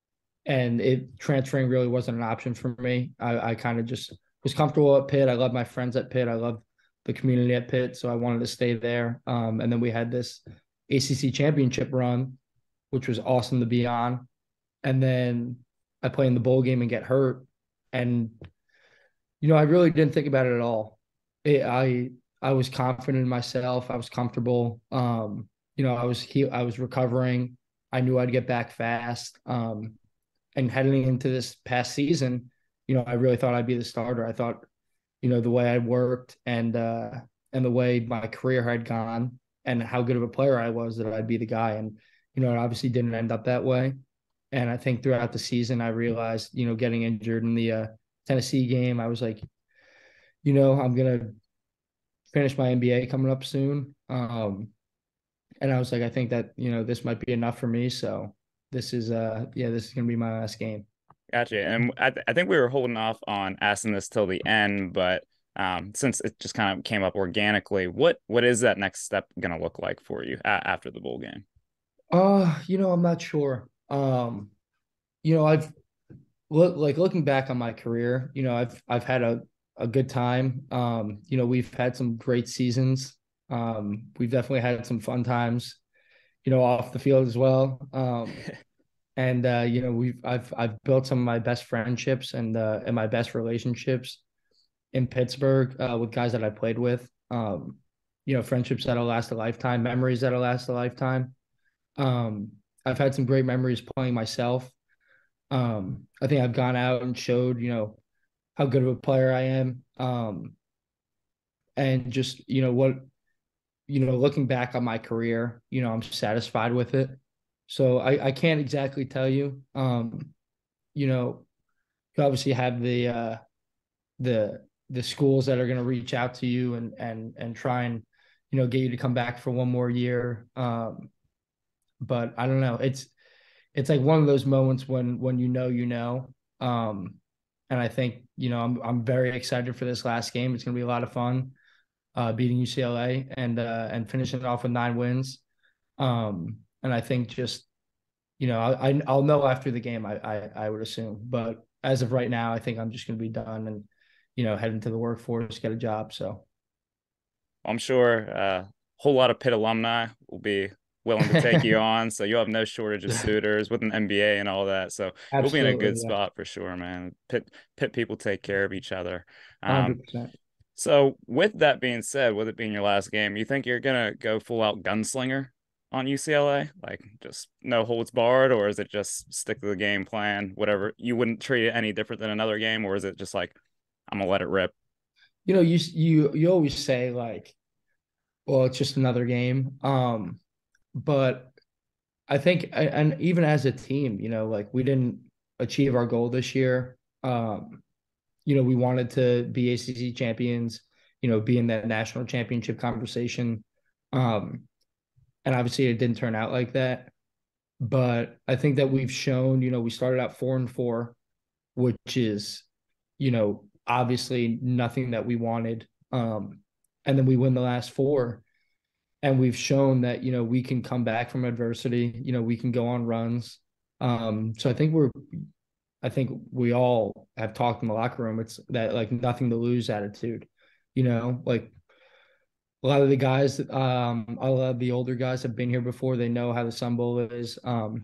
and it transferring really wasn't an option for me. I, I kind of just was comfortable at Pitt. I love my friends at Pitt. I love the community at Pitt. So I wanted to stay there. Um, and then we had this A C C championship run, which was awesome to be on. And then I play in the bowl game and get hurt. And, you know, I really didn't think about it at all. It, I, I was confident in myself. I was comfortable. Um, you know, I was, he, I was recovering. I knew I'd get back fast. Um, and heading into this past season, you know, I really thought I'd be the starter. I thought, you know, the way I worked and, uh, and the way my career had gone and how good of a player I was, that I'd be the guy. And, you know, it obviously didn't end up that way. And I think throughout the season, I realized, you know, getting injured in the uh, Tennessee game, I was like, you know, I'm going to finish my M B A coming up soon. Um, and I was like, I think that, you know, this might be enough for me. So this is, uh, yeah, this is going to be my last game. Gotcha. And I, th- I think we were holding off on asking this till the end, but um, since it just kind of came up organically, what what is that next step going to look like for you a- after the bowl game? Uh, you know, I'm not sure. Um, you know, I've look like looking back on my career, you know, I've I've had a, a good time. Um, you know, we've had some great seasons. Um, we've definitely had some fun times, you know, off the field as well. Um, and uh, you know, we've I've I've built some of my best friendships and uh and my best relationships in Pittsburgh uh, with guys that I played with. Um, you know, friendships that'll last a lifetime, memories that'll last a lifetime. Um, I've had some great memories playing myself. Um, I think I've gone out and showed, you know, how good of a player I am. Um, and just, you know, what, you know, looking back on my career, you know, I'm satisfied with it. So I, I can't exactly tell you. Um, you know, you obviously have the uh the the schools that are going to reach out to you and and and try and, you know, get you to come back for one more year. Um, but I don't know. It's it's like one of those moments when when you know you know. Um, and I think you know I'm I'm very excited for this last game. It's going to be a lot of fun, uh, beating U C L A and uh, and finishing it off with nine wins. Um, and I think just you know I I'll know after the game. I I, I would assume, but as of right now, I think I'm just going to be done and you know head into the workforce, get a job. So I'm sure a uh, whole lot of Pitt alumni will be willing to take you on. So you'll have no shortage of suitors with an M B A and all that. So you'll be in a good yeah. spot for sure, man. Pitt, Pitt people take care of each other. Um, one hundred percent. So with that being said, with it being your last game, you think you're going to go full out gunslinger on U C L A? Like just no holds barred, or is it just stick to the game plan, whatever? You wouldn't treat it any different than another game, or is it just like, I'm going to let it rip? You know, you you you always say like, well, it's just another game. Um, but I think, and even as a team, you know, like we didn't achieve our goal this year. Um, you know, we wanted to be A C C champions, you know, be in that national championship conversation. Um, and obviously it didn't turn out like that. But I think that we've shown, you know, we started out four and four, which is, you know, obviously nothing that we wanted. Um, and then we win the last four. And we've shown that, you know, we can come back from adversity, you know, we can go on runs. Um, so I think we're, I think we all have talked in the locker room. It's that like nothing to lose attitude, you know, like a lot of the guys, um, a lot of the older guys have been here before. They know how the Sun Bowl is. Um,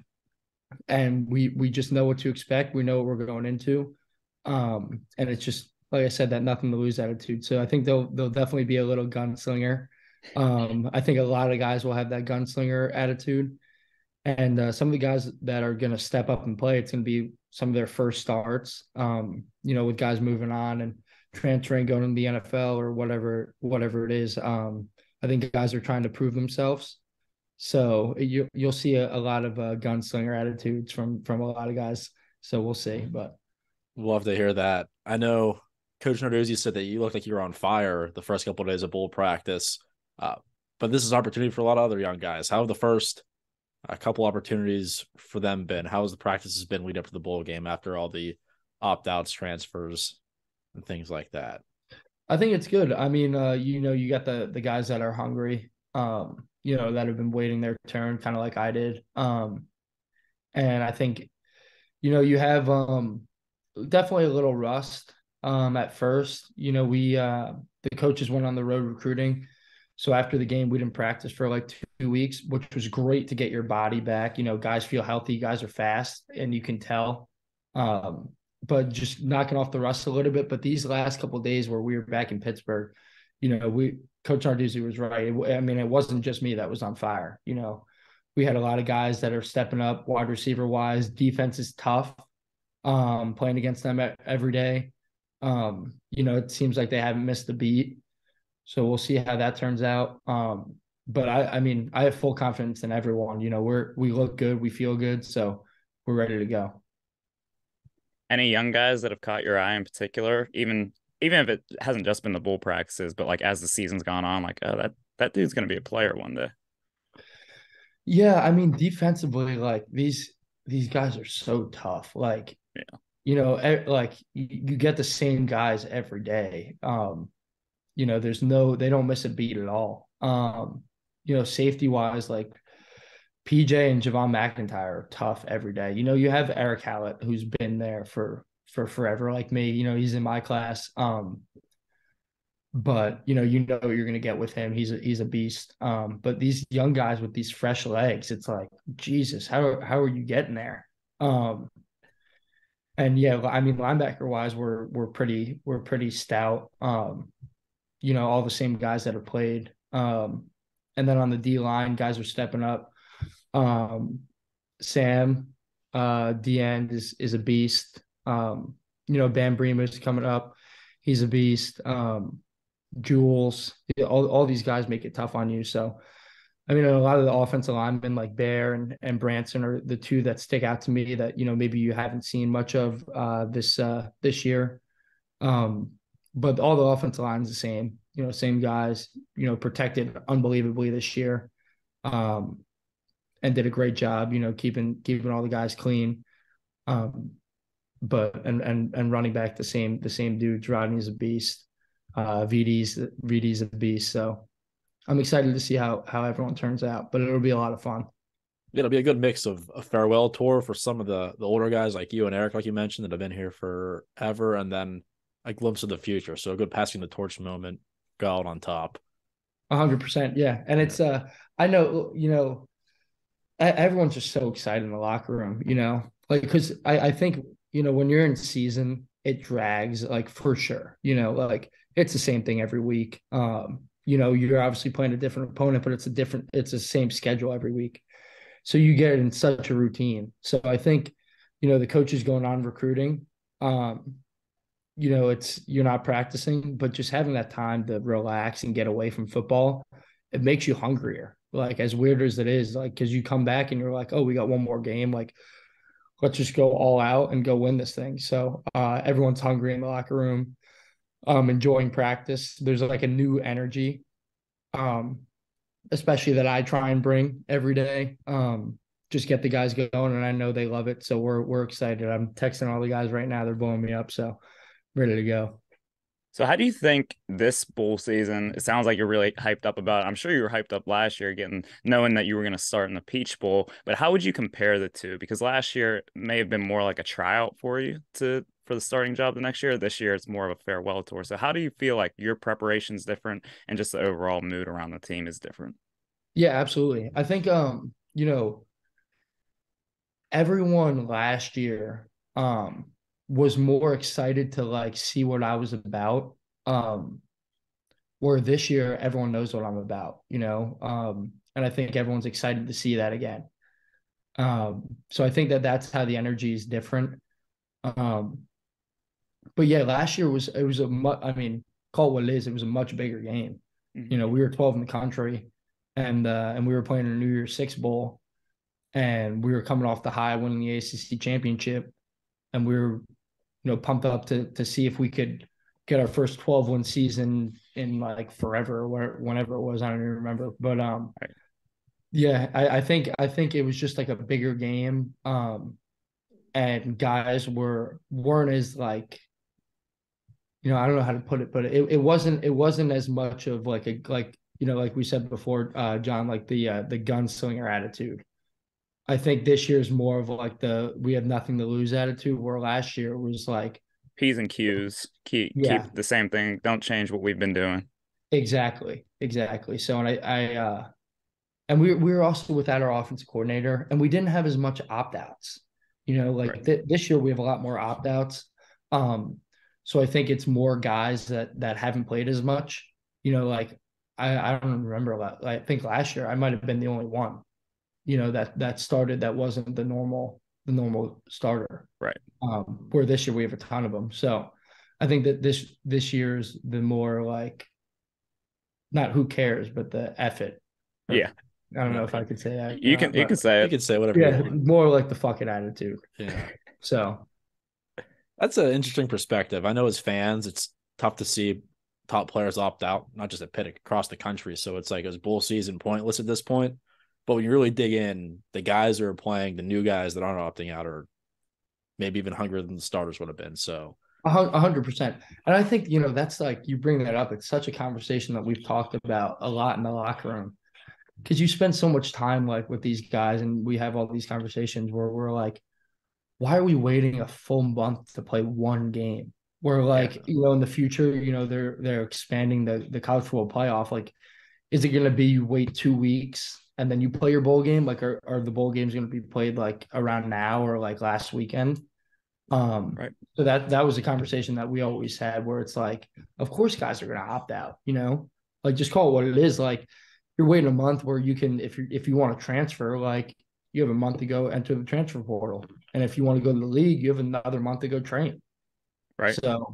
and we, we just know what to expect. We know what we're going into. Um, and it's just, like I said, that nothing to lose attitude. So I think they'll, they'll definitely be a little gunslinger. Um, I think a lot of guys will have that gunslinger attitude, and uh, some of the guys that are going to step up and play, it's going to be some of their first starts. Um, you know, with guys moving on and transferring, going to the N F L or whatever, whatever it is. Um, I think guys are trying to prove themselves. So you you'll see a, a lot of uh, gunslinger attitudes from from a lot of guys. So we'll see, but love to hear that. I know Coach Narduzzi said that you looked like you were on fire the first couple of days of bowl practice. Uh, but this is opportunity for a lot of other young guys. How have the first a uh, couple opportunities for them been? How has the practices been lead up to the bowl game after all the opt-outs, transfers, and things like that? I think it's good. I mean, uh, you know, you got the the guys that are hungry, um, you know, that have been waiting their turn, kind of like I did. Um, and I think, you know, you have um, definitely a little rust um, at first. You know, we uh, the coaches went on the road recruiting. So after the game, we didn't practice for like two weeks, which was great to get your body back. You know, guys feel healthy, guys are fast, and you can tell. Um, but just knocking off the rust a little bit. But these last couple of days where we were back in Pittsburgh, you know, we Coach Narduzzi was right. I mean, it wasn't just me that was on fire. You know, we had a lot of guys that are stepping up, wide receiver wise. Defense is tough. Um, playing against them every day. Um, you know, it seems like they haven't missed a beat. So we'll see how that turns out. Um, but I, I mean, I have full confidence in everyone. You know, we're we look good, we feel good, so we're ready to go. Any young guys that have caught your eye in particular, even even if it hasn't just been the bull practices, but like as the season's gone on, like, oh, that that dude's gonna be a player one day. Yeah, I mean, defensively, like these these guys are so tough. Like, yeah, you know, like you get the same guys every day. Um, You know, there's no, they don't miss a beat at all. Um, you know, safety wise, like P J and Javon McIntyre are tough every day. You know, you have Eric Hallett, who's been there for, for forever, like me, you know, he's in my class. Um, but you know, you know, you're going to get with him. He's a, he's a beast. Um, but these young guys with these fresh legs, it's like, Jesus, how, how are you getting there? Um, and yeah, I mean, linebacker wise, we're, we're pretty, we're pretty stout. Um, you know, all the same guys that have played. Um, and then on the D line, guys are stepping up. Um, Sam, uh, D end is, is a beast. Um, you know, Bam Bremer's coming up. He's a beast. Um, Jules, all, all these guys make it tough on you. So, I mean, a lot of the offensive linemen like Bear and, and Branson are the two that stick out to me that, you know, maybe you haven't seen much of uh, this, uh, this year. Um, But all the offensive line is the same, you know, same guys, you know, protected unbelievably this year. Um, and did a great job, you know, keeping keeping all the guys clean. Um, but and and and running back the same the same dudes. Rodney's a beast. Uh, V D's V D's a beast. So I'm excited to see how how everyone turns out. But it'll be a lot of fun. It'll be a good mix of a farewell tour for some of the the older guys like you and Eric, like you mentioned, that have been here forever, and then a glimpse of the future. So a good passing the torch moment, go out on top. A hundred percent, yeah. And it's uh, I know, you know, everyone's just so excited in the locker room, you know, like because I I think you know when you're in season, it drags like for sure, you know, like it's the same thing every week. Um, you know, you're obviously playing a different opponent, but it's a different, it's the same schedule every week. So you get in such a routine. So I think, you know, the coaches going on recruiting, um, you know, it's you're not practicing, but just having that time to relax and get away from football, it makes you hungrier. Like as weird as it is, like because you come back and you're like, oh, we got one more game. Like, let's just go all out and go win this thing. So uh, everyone's hungry in the locker room, um, enjoying practice. There's like a new energy. Um, especially that I try and bring every day. Um, just get the guys going, and I know they love it. So we're we're excited. I'm texting all the guys right now. They're blowing me up, so ready to go. So how do you think this bowl season, it sounds like you're really hyped up about it. I'm sure you were hyped up last year getting knowing that you were going to start in the Peach Bowl, but how would you compare the two? Because last year may have been more like a tryout for you to for the starting job the next year. This year it's more of a farewell tour. So how do you feel like your preparation is different and just the overall mood around the team is different? Yeah, absolutely. I think um, you know, everyone last year um was more excited to like see what I was about. Um, where this year everyone knows what I'm about, you know. Um, and I think everyone's excited to see that again. Um, so I think that that's how the energy is different. Um, but yeah, last year was it was a much. I mean, call it what it is. It was a much bigger game. Mm-hmm. You know, we were twelve in the country, and uh, and we were playing a New Year's Six bowl, and we were coming off the high winning the A C C championship, and we were, you know, pumped up to to see if we could get our first twelve win season in like forever, or whenever it was. I don't even remember, but um, right. yeah, I, I think I think it was just like a bigger game, um, and guys were weren't as like. You know, I don't know how to put it, but it, it wasn't it wasn't as much of like a like you know like we said before, uh, John, like the uh, the gunslinger attitude. I think this year's more of like the we have nothing to lose attitude, where last year was like P's and Q's, keep yeah, keep the same thing. Don't change what we've been doing. exactly, exactly. So and I I uh, and we we were also without our offensive coordinator, and we didn't have as much opt outs. You know, like Right. th- this year we have a lot more opt outs. Um, So I think it's more guys that that haven't played as much. You know, like I, I don't remember a lot. I think last year I might have been the only one, you know, that that started that wasn't the normal the normal starter. Right. Um, where this year we have a ton of them. So I think that this this year's the more like not who cares, but the effort. Yeah. I don't know if I could say that. You can uh, you can say You it. can say whatever yeah, you want. more like the fucking attitude. Yeah. So That's an interesting perspective. I know as fans, it's tough to see top players opt out, not just at Pitt, across the country. So it's like, is bowl season pointless at this point? But when you really dig in, the guys that are playing, the new guys that aren't opting out are maybe even hungrier than the starters would have been. So A hundred percent. And I think, you know, that's like, you bring that up. It's such a conversation that we've talked about a lot in the locker room, because you spend so much time like with these guys, and we have all these conversations where we're like, why are we waiting a full month to play one game? Where like, yeah. you know, in the future, you know, they're, they're expanding the, the college football playoff. Like, is it going to be you wait two weeks and then you play your bowl game? Like, are, are the bowl games going to be played like around now or like last weekend? Um, right. So that, that was a conversation that we always had, where it's like, of course guys are going to opt out, you know, like just call it what it is. Like, you're waiting a month where you can, if you if you want to transfer, like you have a month to go enter the transfer portal. And if you want to go to the league, you have another month to go train. Right. So,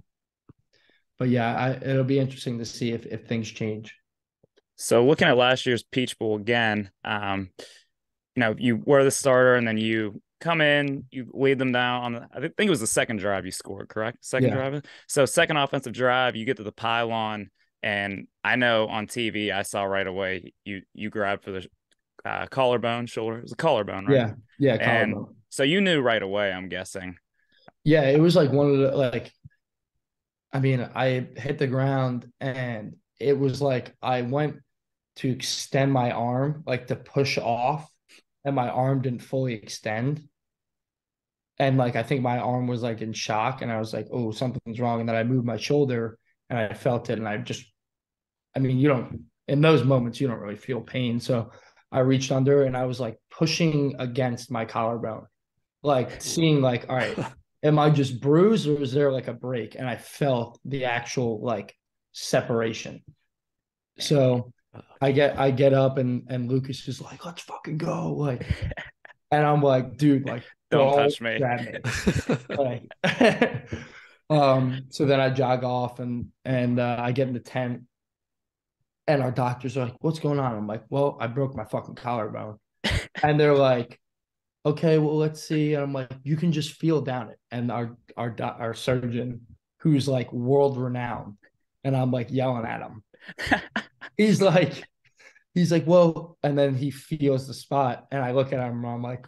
but yeah, I, it'll be interesting to see if, if things change. So looking at last year's Peach Bowl again, um, you know, you were the starter and then you come in, you lead them down on the, I think it was the second drive you scored, correct? Second Yeah. drive. So second offensive drive, you get to the pylon, and I know on T V I saw right away you you grabbed for the uh, collarbone, shoulder. It was a collarbone, right? Yeah, yeah, And collarbone. so you knew right away, I'm guessing. Yeah, it was like one of the like. I mean, I hit the ground and it was like I went to extend my arm, like to push off, and my arm didn't fully extend. And like I think my arm was like in shock, and I was like, "Oh, something's wrong." And then I moved my shoulder, and I felt it, and I just, I mean, you don't in those moments you don't really feel pain, so I reached under and I was like pushing against my collarbone, like seeing like, all right, am I just bruised or is there like a break? And I felt the actual like separation. So I get I get up and and Lucas is like, let's fucking go, like, and I'm like, dude, like, Don't don't touch me. grab me. Like, um, so then I jog off and and uh, I get in the tent, and our doctors are like, what's going on? I'm like, well, I broke my fucking collarbone, and they're like, okay, well, let's see. And I'm like, you can just feel down it. And our our doc- our surgeon, who's like world renowned, and I'm like yelling at him. He's like, he's like, well, and then he feels the spot, and I look at him, and I'm like,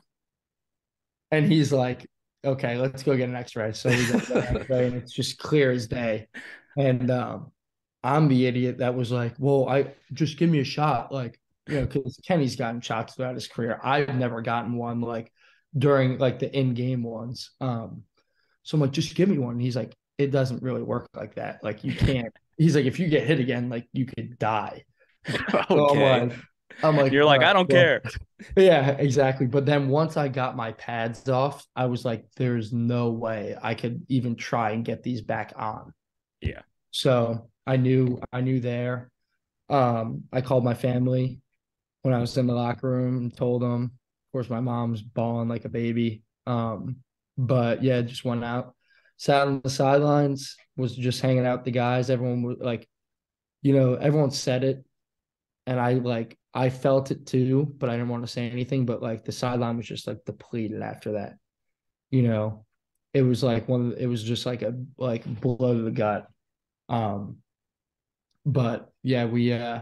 and he's like, okay, let's go get an X-ray. So we go get an X-ray, and it's just clear as day. And um, I'm the idiot that was like, well, I just give me a shot, like, you know, because Kenny's gotten shots throughout his career. I've never gotten one like during like the in-game ones. Um, so I'm like, just give me one. And he's like, it doesn't really work like that. Like you can't. He's like, if you get hit again, like you could die. Okay. So I'm like, I'm like, You're like, right, I don't well, care. yeah, exactly. But then once I got my pads off, I was like, there's no way I could even try and get these back on. Yeah. So I knew, I knew there. Um, I called my family when I was in the locker room and told them. Of course, my mom's bawling like a baby. Um, but yeah, just went out, sat on the sidelines, was just hanging out with the guys. Everyone was like, you know, everyone said it, and I like I felt it too, but I didn't want to say anything. But like the sideline was just like depleted after that. You know, it was like one. Of the, it was just like a like blow to the gut. Um, but yeah, we uh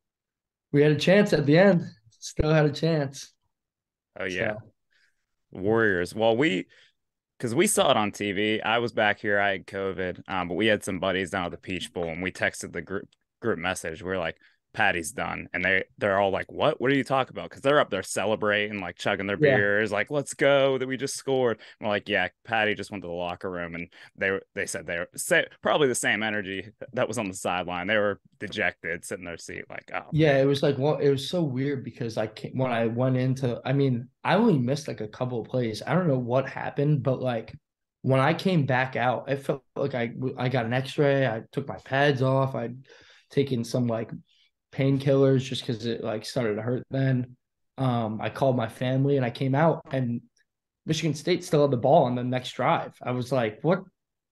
we had a chance at the end. Still had a chance. Oh yeah. So, Warriors. Well, we because we saw it on T V. I was back here. I had COVID, um, but we had some buddies down at the Peach Bowl, and we texted the group group message. We were like, "Patty's done," and they they're all like, "What? What are you talking about?" Because they're up there celebrating, like chugging their yeah. beers, like, "Let's go that we just scored." And we're like, "Yeah, Patty just went to the locker room," and they they said they were say, probably the same energy that was on the sideline. They were dejected, sitting in their seat, like, "Oh Yeah, man." it was like, well, it was so weird because I came, when I went into, I mean, I only missed like a couple of plays. I don't know what happened, but like when I came back out, I felt like I I got an X-ray. I took my pads off. I'd taken some like painkillers just because it like started to hurt then. Um, I called my family and I came out, and Michigan State still had the ball on the next drive. I was like, what?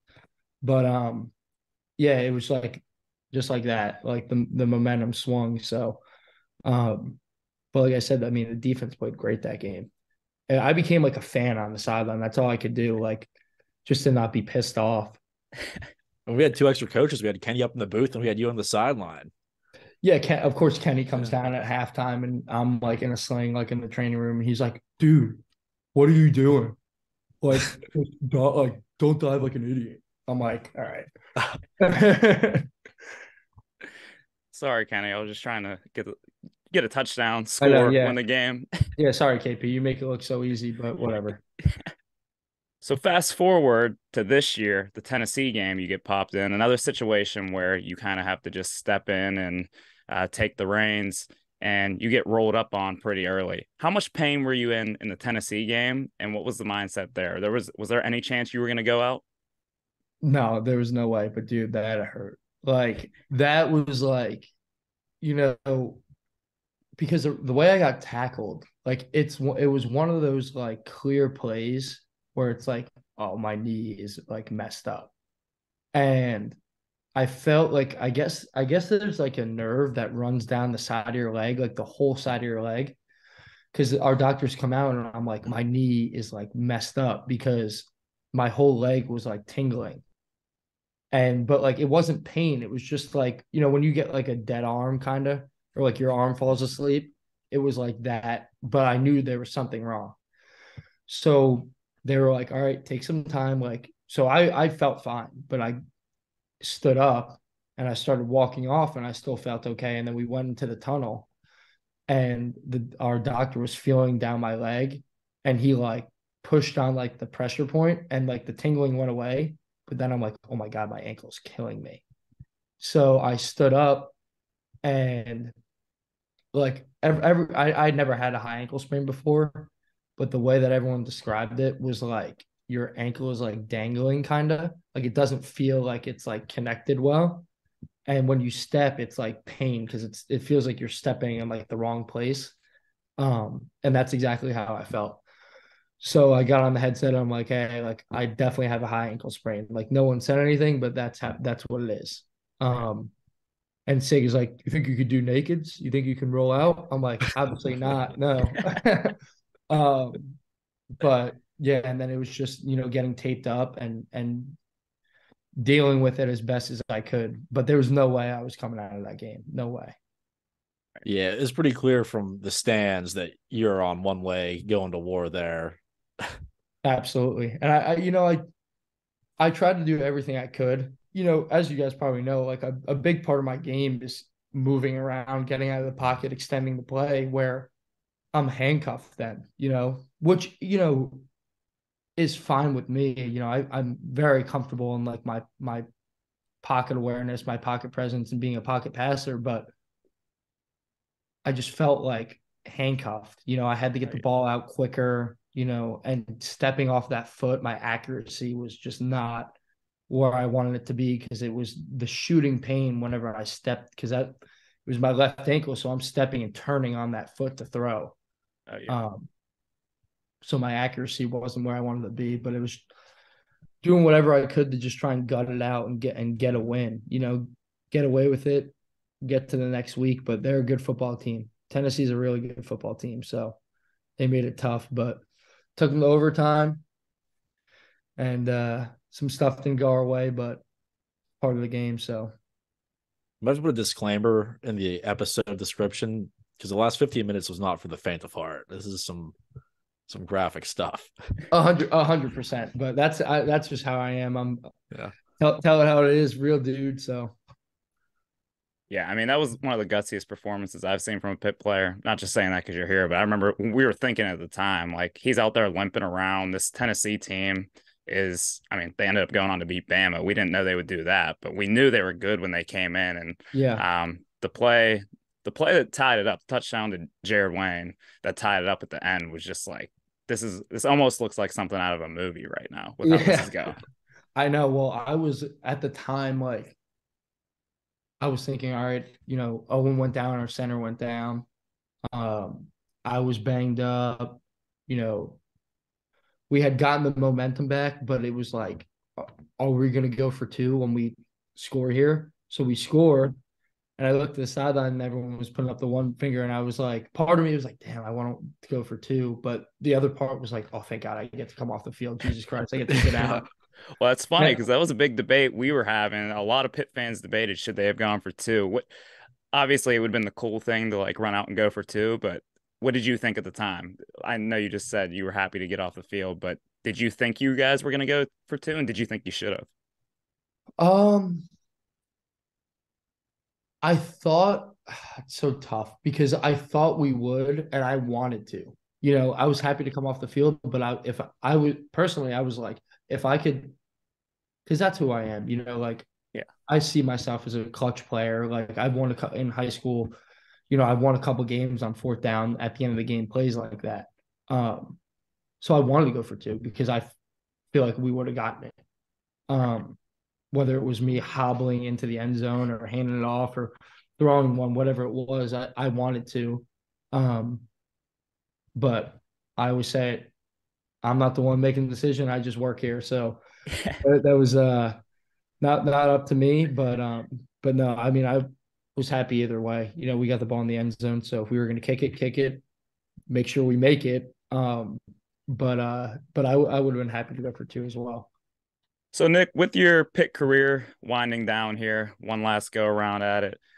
But um, yeah, it was like just like that, like the the momentum swung. So um, but like I said, I mean the defense played great that game. And I became like a fan on the sideline. That's all I could do, like just to not be pissed off. And we had two extra coaches. We had Kenny up in the booth, and we had you on the sideline. Yeah, Ken, of course Kenny comes down at halftime, and I'm like in a sling, like in the training room, and he's like, "Dude, what are you doing? Like, don't, like don't dive like an idiot." I'm like, "All right." Sorry, Kenny. I was just trying to get the, get a touchdown, I score, know, yeah. win the game. Yeah, sorry, K P. You make it look so easy, but whatever. So fast forward to this year, the Tennessee game, you get popped in another situation where you kind of have to just step in and uh, take the reins, and you get rolled up on pretty early. How much pain were you in in the Tennessee game, and what was the mindset there? There was was there any chance you were going to go out? No, there was no way. But dude, that hurt. Like that was like, you know, because the, the way I got tackled, like it's it was one of those like clear plays where it's like, oh, my knee is like messed up. And I felt like I guess I guess there's like a nerve that runs down the side of your leg, like the whole side of your leg. Because our doctors come out and I'm like, my knee is like messed up because my whole leg was like tingling. And but like it wasn't pain. It was just like, you know, when you get like a dead arm kind of, or like your arm falls asleep, it was like that, but I knew there was something wrong. So they were like, all right, take some time. Like, so I, I felt fine, but I stood up and I started walking off and I still felt okay. And then we went into the tunnel and the, our doctor was feeling down my leg and he like pushed on like the pressure point and like the tingling went away. But then I'm like, oh my God, my ankle's killing me. So I stood up and like every, every I, I'd never had a high ankle sprain before, but the way that everyone described it was like your ankle is like dangling kind of like it doesn't feel like it's like connected well. And when you step, it's like pain because it's it feels like you're stepping in like the wrong place. Um, and that's exactly how I felt. So I got on the headset. And I'm like, hey, like I definitely have a high ankle sprain. Like no one said anything, but that's how that's what it is. Um, and Sig is like, you think you could do nakeds? You think you can roll out? I'm like, obviously not. No. um, but yeah, and then it was just, you know, getting taped up and and dealing with it as best as I could. But there was no way I was coming out of that game. No way. Yeah, it's pretty clear from the stands that you're on one way going to war there. Absolutely. And I, I you know, I I tried to do everything I could. You know, as you guys probably know, like a, a big part of my game is moving around, getting out of the pocket, extending the play where I'm handcuffed then, you know, which, you know, is fine with me. You know, I, I'm very comfortable in like my my pocket awareness, my pocket presence, and being a pocket passer, but I just felt like handcuffed. You know, I had to get the ball out quicker, you know, and stepping off that foot, my accuracy was just not where I wanted it to be because it was the shooting pain whenever I stepped because that it was my left ankle. So I'm stepping and turning on that foot to throw. Oh, yeah. Um, so my accuracy wasn't where I wanted to be, but it was doing whatever I could to just try and gut it out and get and get a win, you know, get away with it, get to the next week. But they're a good football team. Tennessee's a really good football team. So they made it tough, but took them to overtime and uh, some stuff didn't go our way, but part of the game. So Might as well put a disclaimer in the episode description because the last fifteen minutes was not for the faint of heart. This is some some graphic stuff. a hundred, a hundred percent. But that's I, that's just how I am. I'm Yeah. Tell, tell it how it is, real dude. So Yeah, I mean, that was one of the gutsiest performances I've seen from a Pitt player. Not just saying that because you're here, but I remember we were thinking at the time, like, he's out there limping around. This Tennessee team is, I mean, they ended up going on to beat Bama. We didn't know they would do that, but we knew they were good when they came in. And yeah, um, the play, the play that tied it up, touchdown to Jared Wayne that tied it up at the end was just like, this is, this almost looks like something out of a movie right now with how yeah. this is going. I know. Well, I was at the time, like, I was thinking, all right, you know, Owen went down, our center went down. Um, I was banged up, you know, we had gotten the momentum back, but it was like, are we going to go for two when we score here? So we scored. And I looked at the sideline and everyone was putting up the one finger. And I was like, part of me was like, damn, I want to go for two. But the other part was like, oh, thank God I get to come off the field. Jesus Christ, I get to get out. Well, that's funny because that was a big debate we were having. A lot of Pitt fans debated, should they have gone for two? What, obviously, it would have been the cool thing to like run out and go for two. But what did you think at the time? I know you just said you were happy to get off the field, but did you think you guys were going to go for two? And did you think you should have? Um, I thought it's so tough because I thought we would, and I wanted to. You know, I was happy to come off the field, but I, if I would personally, I was like, if I could, because that's who I am. You know, like, yeah, I see myself as a clutch player. Like I've won a in high school. You know, I've won a couple games on fourth down at the end of the game, plays like that. Um, so I wanted to go for two because I feel like we would have gotten it. Um, whether it was me hobbling into the end zone or handing it off or throwing one, whatever it was, I, I wanted to. Um, but I always say I'm not the one making the decision. I just work here. So that, that was uh, not not up to me. But um, but no, I mean, I was happy either way. You know, we got the ball in the end zone. So if we were going to kick it, kick it, make sure we make it. Um, but uh, but I, I would have been happy to go for two as well. So, Nick, with your Pitt career winding down here, one last go around at it,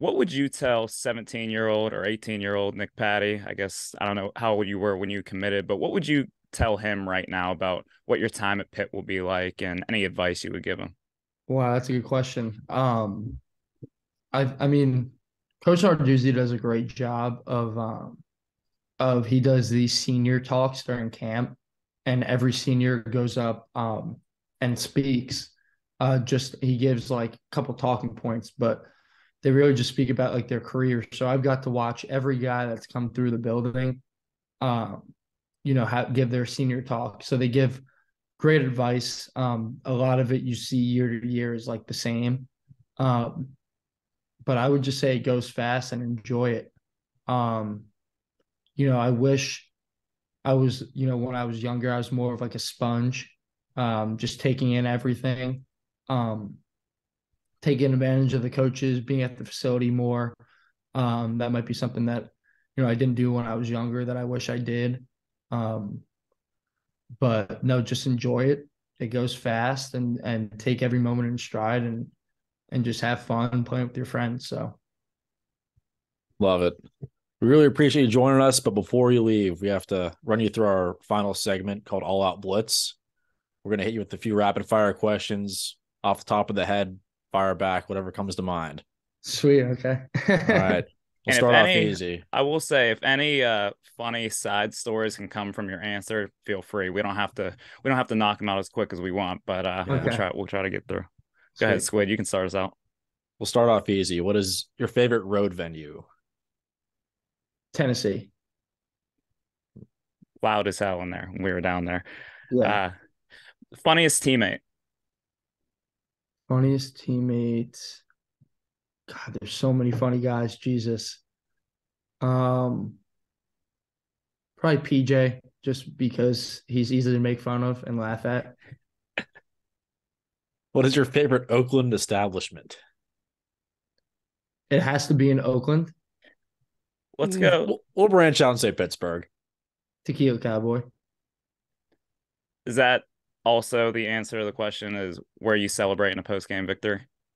What would you tell seventeen year old or eighteen year old Nick Patti? I guess I don't know how old you were when you committed, but what would you tell him right now about what your time at Pitt will be like and any advice you would give him? Wow, that's a good question. Um, I I mean, Coach Narduzzi does a great job of um of he does these senior talks during camp, and every senior goes up um and speaks. Uh, just he gives like a couple talking points, but they really just speak about like their career. So I've got to watch every guy that's come through the building, um, you know, have, give their senior talk. So they give great advice. Um, a lot of it you see year to year is like the same. Um, but I would just say it goes fast and enjoy it. Um, you know, I wish I was, you know, when I was younger, I was more of like a sponge, um, just taking in everything. Um, taking advantage of the coaches, being at the facility more. Um, that might be something that, you know, I didn't do when I was younger that I wish I did. Um, but no, just enjoy it. It goes fast, and and take every moment in stride, and and just have fun playing with your friends. So Love it. We really appreciate you joining us. But before you leave, we have to run you through our final segment called All Out Blitz. We're going to hit you with a few rapid fire questions off the top of the head. Fire back, whatever comes to mind. sweet. Okay. All right. We'll And start if off any, easy. I will say, if any uh, funny side stories can come from your answer, feel free. We don't have to. We don't have to knock them out as quick as we want, but uh, Yeah. we'll try. We'll try to get through. Go ahead, Sweet. Squid. You can start us out. We'll start off easy. What is your favorite road venue? Tennessee. Loud as hell in there when we were down there. Yeah. Uh, funniest teammate. Funniest teammates. God, there's so many funny guys. Jesus. Um, probably P J, just because he's easy to make fun of and laugh at. What is your favorite Oakland establishment? It has to be in Oakland. Let's Mm, go. We'll, we'll branch out and say Pittsburgh. Tequila Cowboy. Is that also the answer to the question? Is where you celebrate in a post game victory?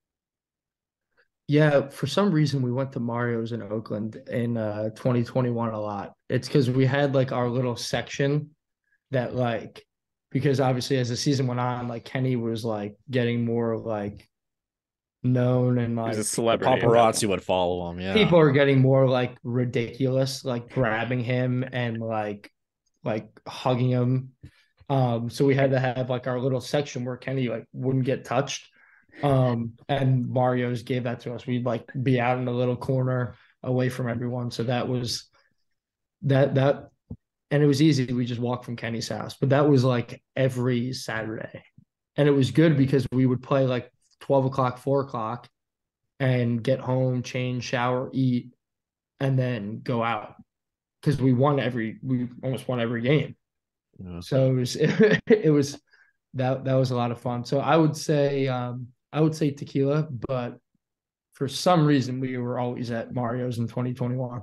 Yeah, for some reason we went to Mario's in Oakland in uh twenty twenty-one a lot. It's because we had like our little section that like because obviously as the season went on, like Kenny was like getting more like known, and He was like a The celebrity. at that paparazzi point. would follow him. Yeah. people are getting more like ridiculous, like grabbing him and like like hugging him. Um, so we had to have like our little section where Kenny like wouldn't get touched. Um, and Mario's gave that to us. We'd like be out in a little corner away from everyone. So that was that that and it was easy. We just walked from Kenny's house. But that was like every Saturday. And it was good because we would play like twelve o'clock, four o'clock, and get home, change, shower, eat, and then go out. Because we won every we almost won every game. Yeah. So it was it, it was that that was a lot of fun. So I would say um I would say tequila, but for some reason we were always at Mario's in twenty twenty-one.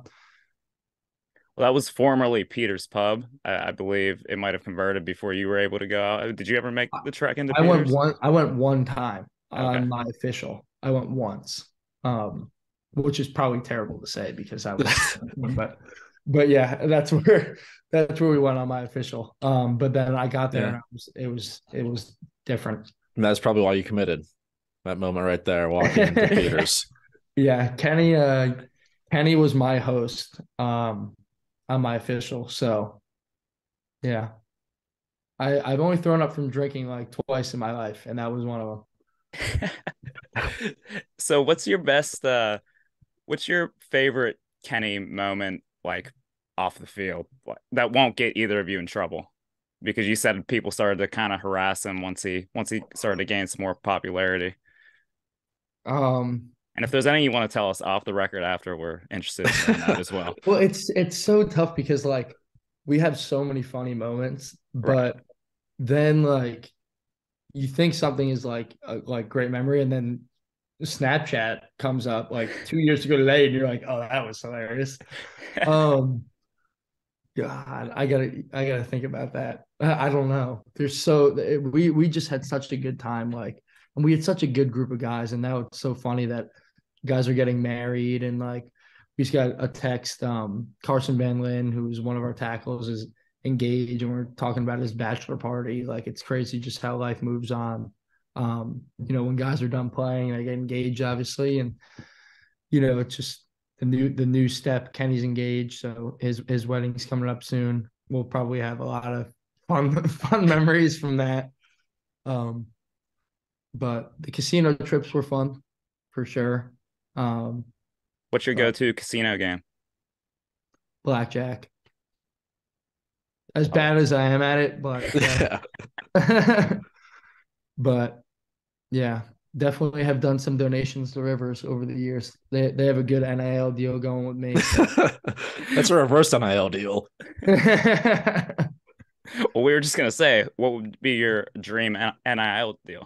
Well, that was formerly Peter's Pub. I, I believe it might have converted before you were able to go out. Did you ever make the trek into I went Peter's? one I went one time on Okay. my official. I went once. Um which is probably terrible to say because I was but but yeah, that's where that's where we went on my official. Um but then I got there Yeah. and I was, it was it was different. And that's probably why you committed. That moment right there, walking into Peters. Yeah, Kenny uh Kenny was my host um on my official. So yeah. I, I've only thrown up from drinking like twice in my life, and that was one of them. So what's your best uh what's your favorite Kenny moment like off the field like, that won't get either of you in trouble? Because you said people started to kind of harass him once he once he started to gain some more popularity. Um And if there's any you want to tell us off the record after, we're interested in that as well. well it's it's so tough because like we have so many funny moments, but Right. then like you think something is like a like great memory, and then Snapchat comes up like two years ago today, and you're like, oh, that was hilarious. Um God, I gotta, I gotta think about that. I, I don't know. There's so it, we we just had such a good time, like, and we had such a good group of guys, and now it's so funny that guys are getting married, and like we just got a text. Um, Carson Van Lin, who's one of our tackles, is engaged, and we're talking about his bachelor party. Like it's crazy just how life moves on. Um, you know, when guys are done playing, they get engaged, obviously, and you know, it's just the new the new step. Kenny's engaged, so his his wedding's coming up soon. We'll probably have a lot of fun fun memories from that. Um, but the casino trips were fun for sure. Um, What's your but go-to casino game? blackjack. As bad as I am at it, but Yeah. uh, but yeah, definitely have done some donations to Rivers over the years. They they have a good N I L deal going with me. That's a reverse N I L deal. Well, we were just gonna say, what would be your dream N I L deal?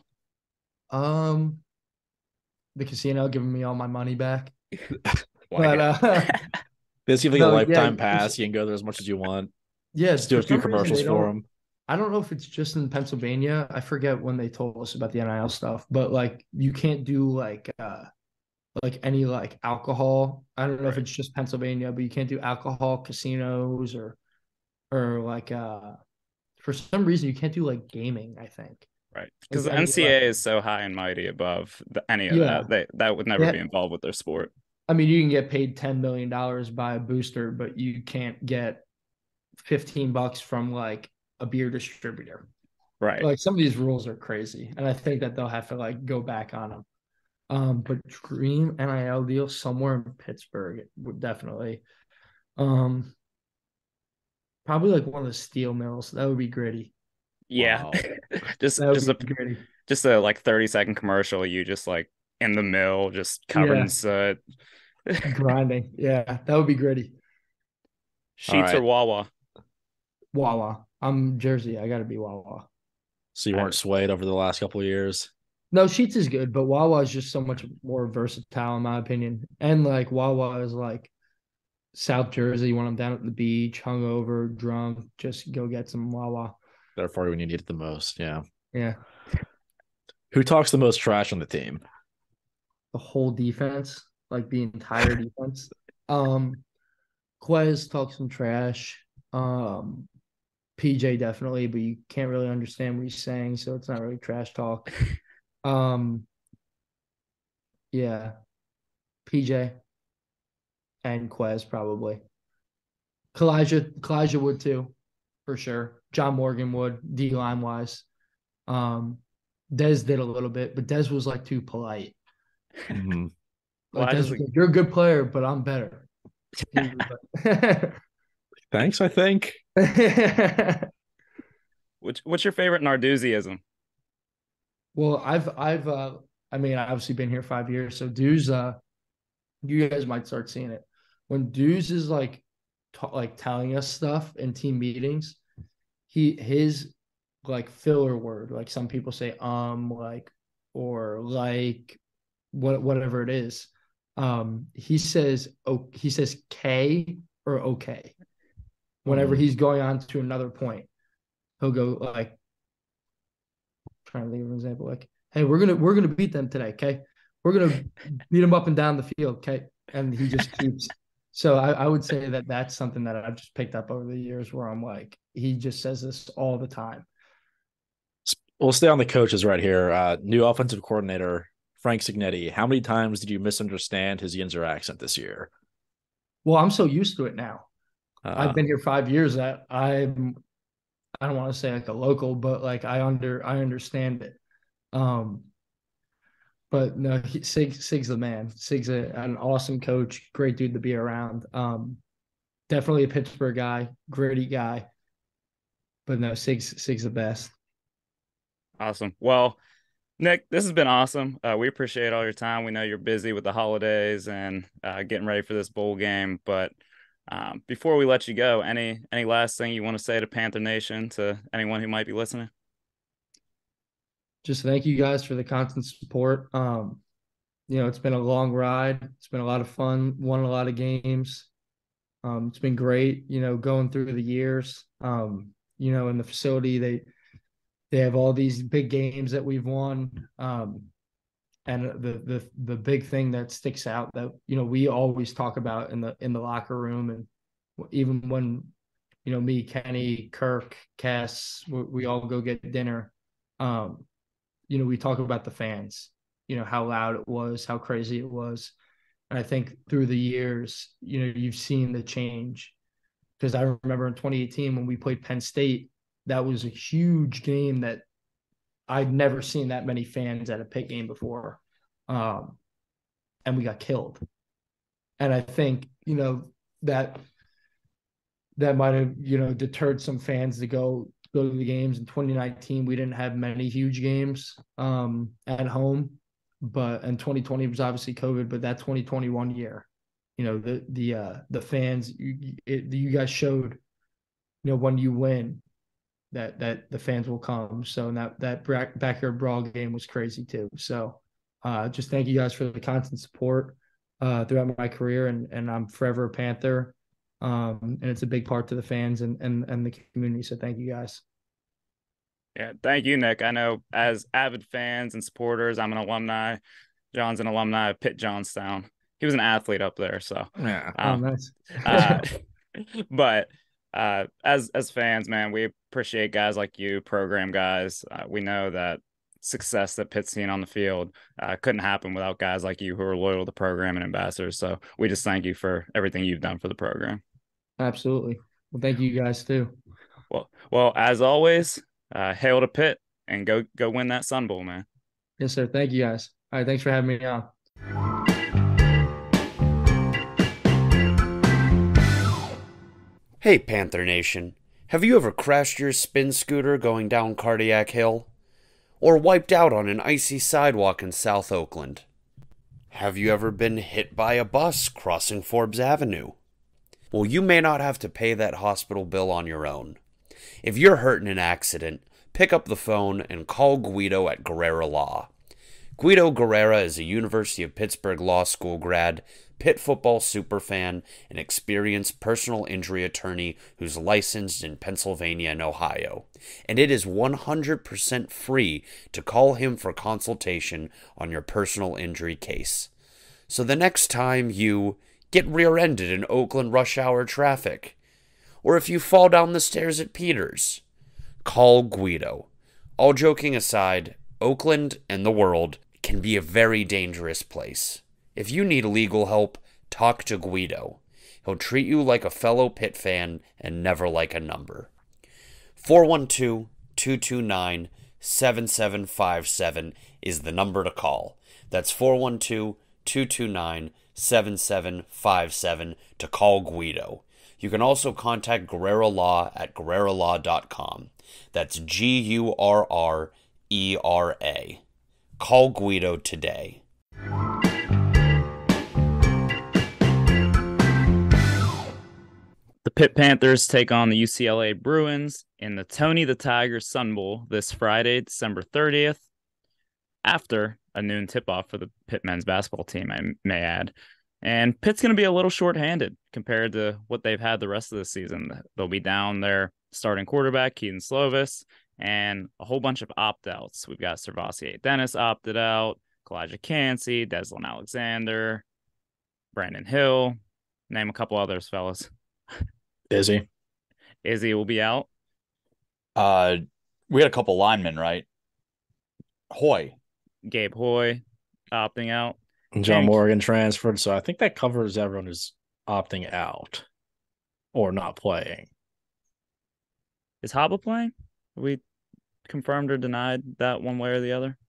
um, the casino giving me all my money back. Like But uh, They just give you No, a yeah, lifetime it's- pass. You can go there as much as you want. yeah, Just do a for few some reason commercials they for don't- them. I don't know if it's just in Pennsylvania. I forget when they told us about the N I L stuff, but like you can't do like uh like any like alcohol. I don't know if Right. it's just Pennsylvania, but you can't do alcohol casinos or or like uh for some reason you can't do like gaming, I think. Right, because Like the any, N C A A like- is so high and mighty above the, any of Yeah. that. They that would never Yeah. be involved with their sport. I mean, you can get paid ten million dollars by a booster, but you can't get fifteen bucks from like a beer distributor. Right. Like some of these rules are crazy, and I think that they'll have to like go back on them. Um, but dream N I L deal somewhere in Pittsburgh would definitely. Um, probably like one of the steel mills. That would be gritty. Yeah. Wow. just That would just be a gritty. just a like thirty second commercial. You just like in the mill, just covered Yeah. in soot. Grinding. Yeah, that would be gritty. Sheets or right. Wawa? Wawa. I'm Jersey. I got to be Wawa. So you weren't swayed over the last couple of years. No, Sheets is good, but Wawa is just so much more versatile in my opinion. And like Wawa is like South Jersey when I'm down at the beach, hungover, drunk, just go get some Wawa. Therefore, when you need it the most. Yeah. Yeah. Who talks the most trash on the team? The whole defense, like the entire defense. Um Quez talks some trash. Um P J definitely, but you can't really understand what he's saying, so it's not really trash talk. Um yeah. P J and Quez probably. Kalijah, Kalijah would too, for sure. John Morgan would, D line wise. Um, Dez did a little bit, but Dez was like too polite. Mhm. Like Kalijah's Dez was a- like, "You're a good player, but I'm better." He was like- Thanks, I think. Which what's your favorite Narduzziism? Well, I've I've uh I mean I've obviously been here five years, so Dues uh you guys might start seeing it. When Dues is like ta- like telling us stuff in team meetings, he his like filler word, like some people say um like or like what whatever it is. Um he says oh he says K or okay whenever Mhm. he's going on to another point. He'll go like trying to think of an example, like, hey, we're gonna we're gonna beat them today, okay? We're gonna beat them up and down the field, okay? And he just keeps. So I, I would say that that's something that I've just picked up over the years, where I'm like, he just says this all the time. We'll stay on the coaches right here. Uh, new offensive coordinator, Frank Signetti. How many times did you misunderstand his Yinzer accent this year? Well, I'm so used to it now. Uh, I've been here five years that I'm. I don't want to say like a local, but like I under I understand it. Um, But no, he, Sig, Sig's the man. Sig's a, an awesome coach, great dude to be around. Um, definitely a Pittsburgh guy, gritty guy. But no, Sig's Sig's the best. Awesome. Well, Nick, this has been awesome. Uh, we appreciate all your time. We know you're busy with the holidays and uh, getting ready for this bowl game. But um, before we let you go, any any last thing you want to say to Panther Nation, to anyone who might be listening? Just thank you guys for the constant support. Um, you know, it's been a long ride. It's been a lot of fun. Won a lot of games. Um, it's been great. You know, going through the years. Um, you know, in the facility, they they have all these big games that we've won. Um, and the the the big thing that sticks out that, you know, we always talk about in the in the locker room, and even when, you know, me, Kenny, Kirk, Cass, we, we all go get dinner. Um, you know, we talk about the fans, you know, how loud it was, how crazy it was. And I think through the years, you know, you've seen the change. Because I remember in twenty eighteen when we played Penn State, that was a huge game that I'd never seen that many fans at a Pitt game before. Um, and we got killed. And I think, you know, that that might have, you know, deterred some fans to go go to the games. In twenty nineteen, we didn't have many huge games um, at home. But and twenty twenty was obviously COVID, but that twenty twenty-one year, you know, the the uh, the fans, you, it, you guys showed, you know, when you win, that that the fans will come. So and that that backyard brawl game was crazy too. So uh, just thank you guys for the constant support uh, throughout my career, and and I'm forever a Panther, um, and it's a big part to the fans and and and the community. So thank you guys. Yeah, thank you, Nick. I know as avid fans and supporters, I'm an alumni. John's an alumni of Pitt Johnstown. He was an athlete up there, so yeah. Um, oh, nice. uh, but uh, as as fans, man, we appreciate guys like you, program guys. Uh, we know that success that Pitt's seen on the field uh, couldn't happen without guys like you who are loyal to the program and ambassadors. So we just thank you for everything you've done for the program. Absolutely. Well, thank you guys too. Well, well, as always, uh, hail to Pitt and go go win that Sun Bowl, man. Yes, sir. Thank you guys. All right, thanks for having me on. Hey, Panther Nation. Have you ever crashed your spin scooter going down Cardiac Hill? Or wiped out on an icy sidewalk in South Oakland? Have you ever been hit by a bus crossing Forbes Avenue? Well, you may not have to pay that hospital bill on your own. If you're hurt in an accident, pick up the phone and call Guido at Guerrera Law. Guido Guerrera is a University of Pittsburgh Law School grad, Pitt football superfan, and experienced personal injury attorney who's licensed in Pennsylvania and Ohio. And it is one hundred percent free to call him for consultation on your personal injury case. So the next time you get rear-ended in Oakland rush hour traffic, or if you fall down the stairs at Peters, call Guido. All joking aside, Oakland and the world can be a very dangerous place. If you need legal help, talk to Guido. He'll treat you like a fellow Pitt fan and never like a number. four one two, two two nine, seven seven five seven is the number to call. That's four one two, two two nine, seven seven five seven to call Guido. You can also contact Guerrera Law at guerrera law dot com. That's G U R R E R A. Call Guido today. The Pitt Panthers take on the U C L A Bruins in the Tony the Tiger Sun Bowl this Friday, December thirtieth, after a noon tip-off for the Pitt men's basketball team, I may add. And Pitt's going to be a little shorthanded compared to what they've had the rest of the season. They'll be down their starting quarterback, Keaton Slovis, and a whole bunch of opt-outs. We've got Servassier Dennis opted out, Kalijah Cansey, Deslin Alexander, Brandon Hill. Name a couple others, fellas. Izzy. Izzy will be out. Uh, we had a couple linemen, right? Hoy. Gabe Hoy opting out. And John Hank. Morgan transferred, so I think that covers everyone who's opting out or not playing. Is Haba playing? Are we confirmed or denied that one way or the other?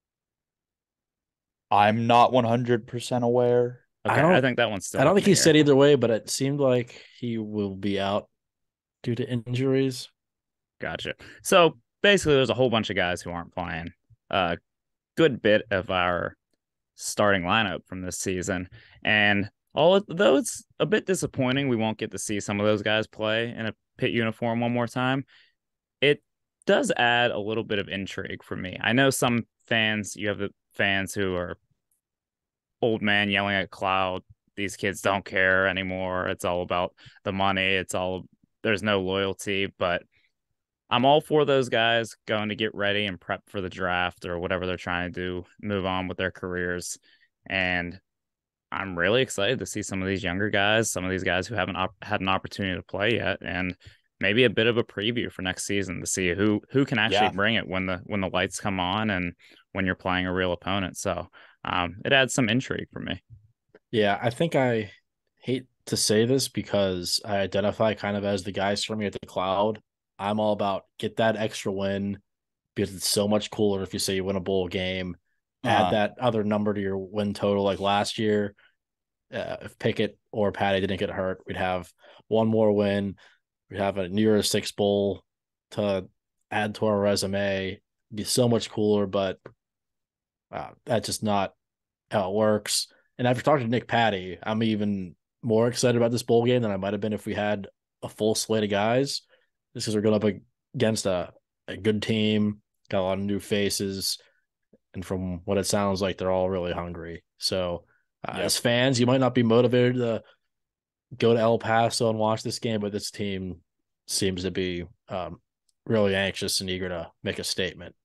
I'm not one hundred percent aware. Okay, I don't I think that one's still. I don't up think in he the said air. either way, but it seemed like he will be out due to injuries. Gotcha. So basically, there's a whole bunch of guys who aren't playing. A good bit of our starting lineup from this season, and all though it's a bit disappointing, we won't get to see some of those guys play in a Pitt uniform one more time. It does add a little bit of intrigue for me. I know some fans, you have the fans who are old man yelling at cloud. These kids don't care anymore. It's all about the money. It's all, there's no loyalty. But I'm all for those guys going to get ready and prep for the draft or whatever they're trying to do, move on with their careers. And I'm really excited to see some of these younger guys, some of these guys who haven't op- had an opportunity to play yet, and maybe a bit of a preview for next season to see who who can actually Yeah. bring it when the when the lights come on and when you're playing a real opponent. So um, it adds some intrigue for me. Yeah, I think I hate to say this because I identify kind of as the guy swimming at the cloud. I'm all about get that extra win because it's so much cooler if you say you win a bowl game. Add Uh, that other number to your win total. Like last year, uh, if Pickett or Patty didn't get hurt, we'd have one more win. We'd have a New Year's Six bowl to add to our resume. It'd be so much cooler, but uh, that's just not how it works. And after talking to Nick Patti, I'm even more excited about this bowl game than I might have been if we had a full slate of guys. Just because we're going up against a, a good team, got a lot of new faces, and from what it sounds like, they're all really hungry. So, uh, Yep. as fans, you might not be motivated to go to El Paso and watch this game, but this team seems to be um, really anxious and eager to make a statement.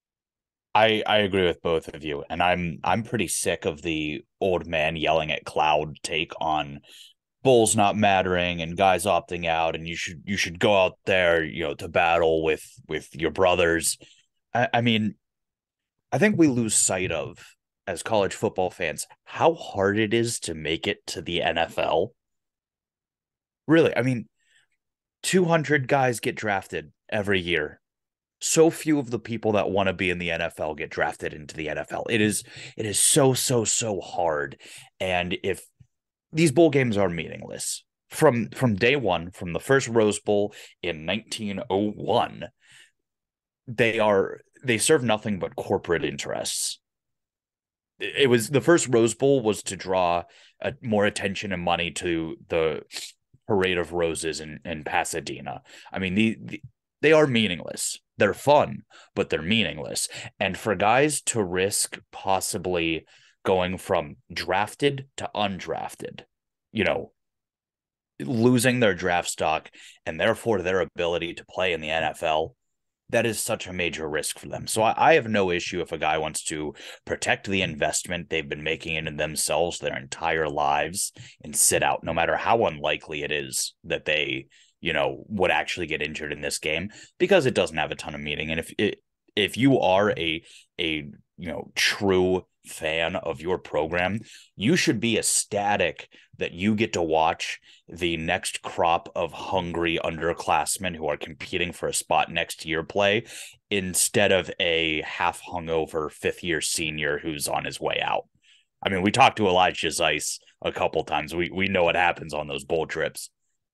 I I agree with both of you, and I'm I'm pretty sick of the old man yelling at cloud take on bowls not mattering and guys opting out, and you should you should go out there, you know, to battle with with your brothers. I, I mean, I think we lose sight of, as college football fans, how hard it is to make it to the N F L. Really, I mean, two hundred guys get drafted every year. So few of the people that want to be in the N F L get drafted into the N F L. It is it is so so so hard. And if these bowl games are meaningless from from day one, from the first Rose Bowl in nineteen oh one, they are they serve nothing but corporate interests. It was the first Rose Bowl was to draw a, more attention and money to the Parade of Roses in, in Pasadena. I mean, the, the they are meaningless. They're fun, but they're meaningless. And for guys to risk possibly going from drafted to undrafted, you know, losing their draft stock and therefore their ability to play in the N F L, that is such a major risk for them. So I, I have no issue if a guy wants to protect the investment they've been making in themselves their entire lives and sit out, no matter how unlikely it is that they, you know, would actually get injured in this game, because it doesn't have a ton of meaning. And if it, if you are a a you know true fan of your program, you should be ecstatic that you get to watch the next crop of hungry underclassmen who are competing for a spot next year play, instead of a half hungover fifth year senior who's on his way out. I mean, we talked to Elijah Zeiss a couple times. We we know what happens on those bowl trips.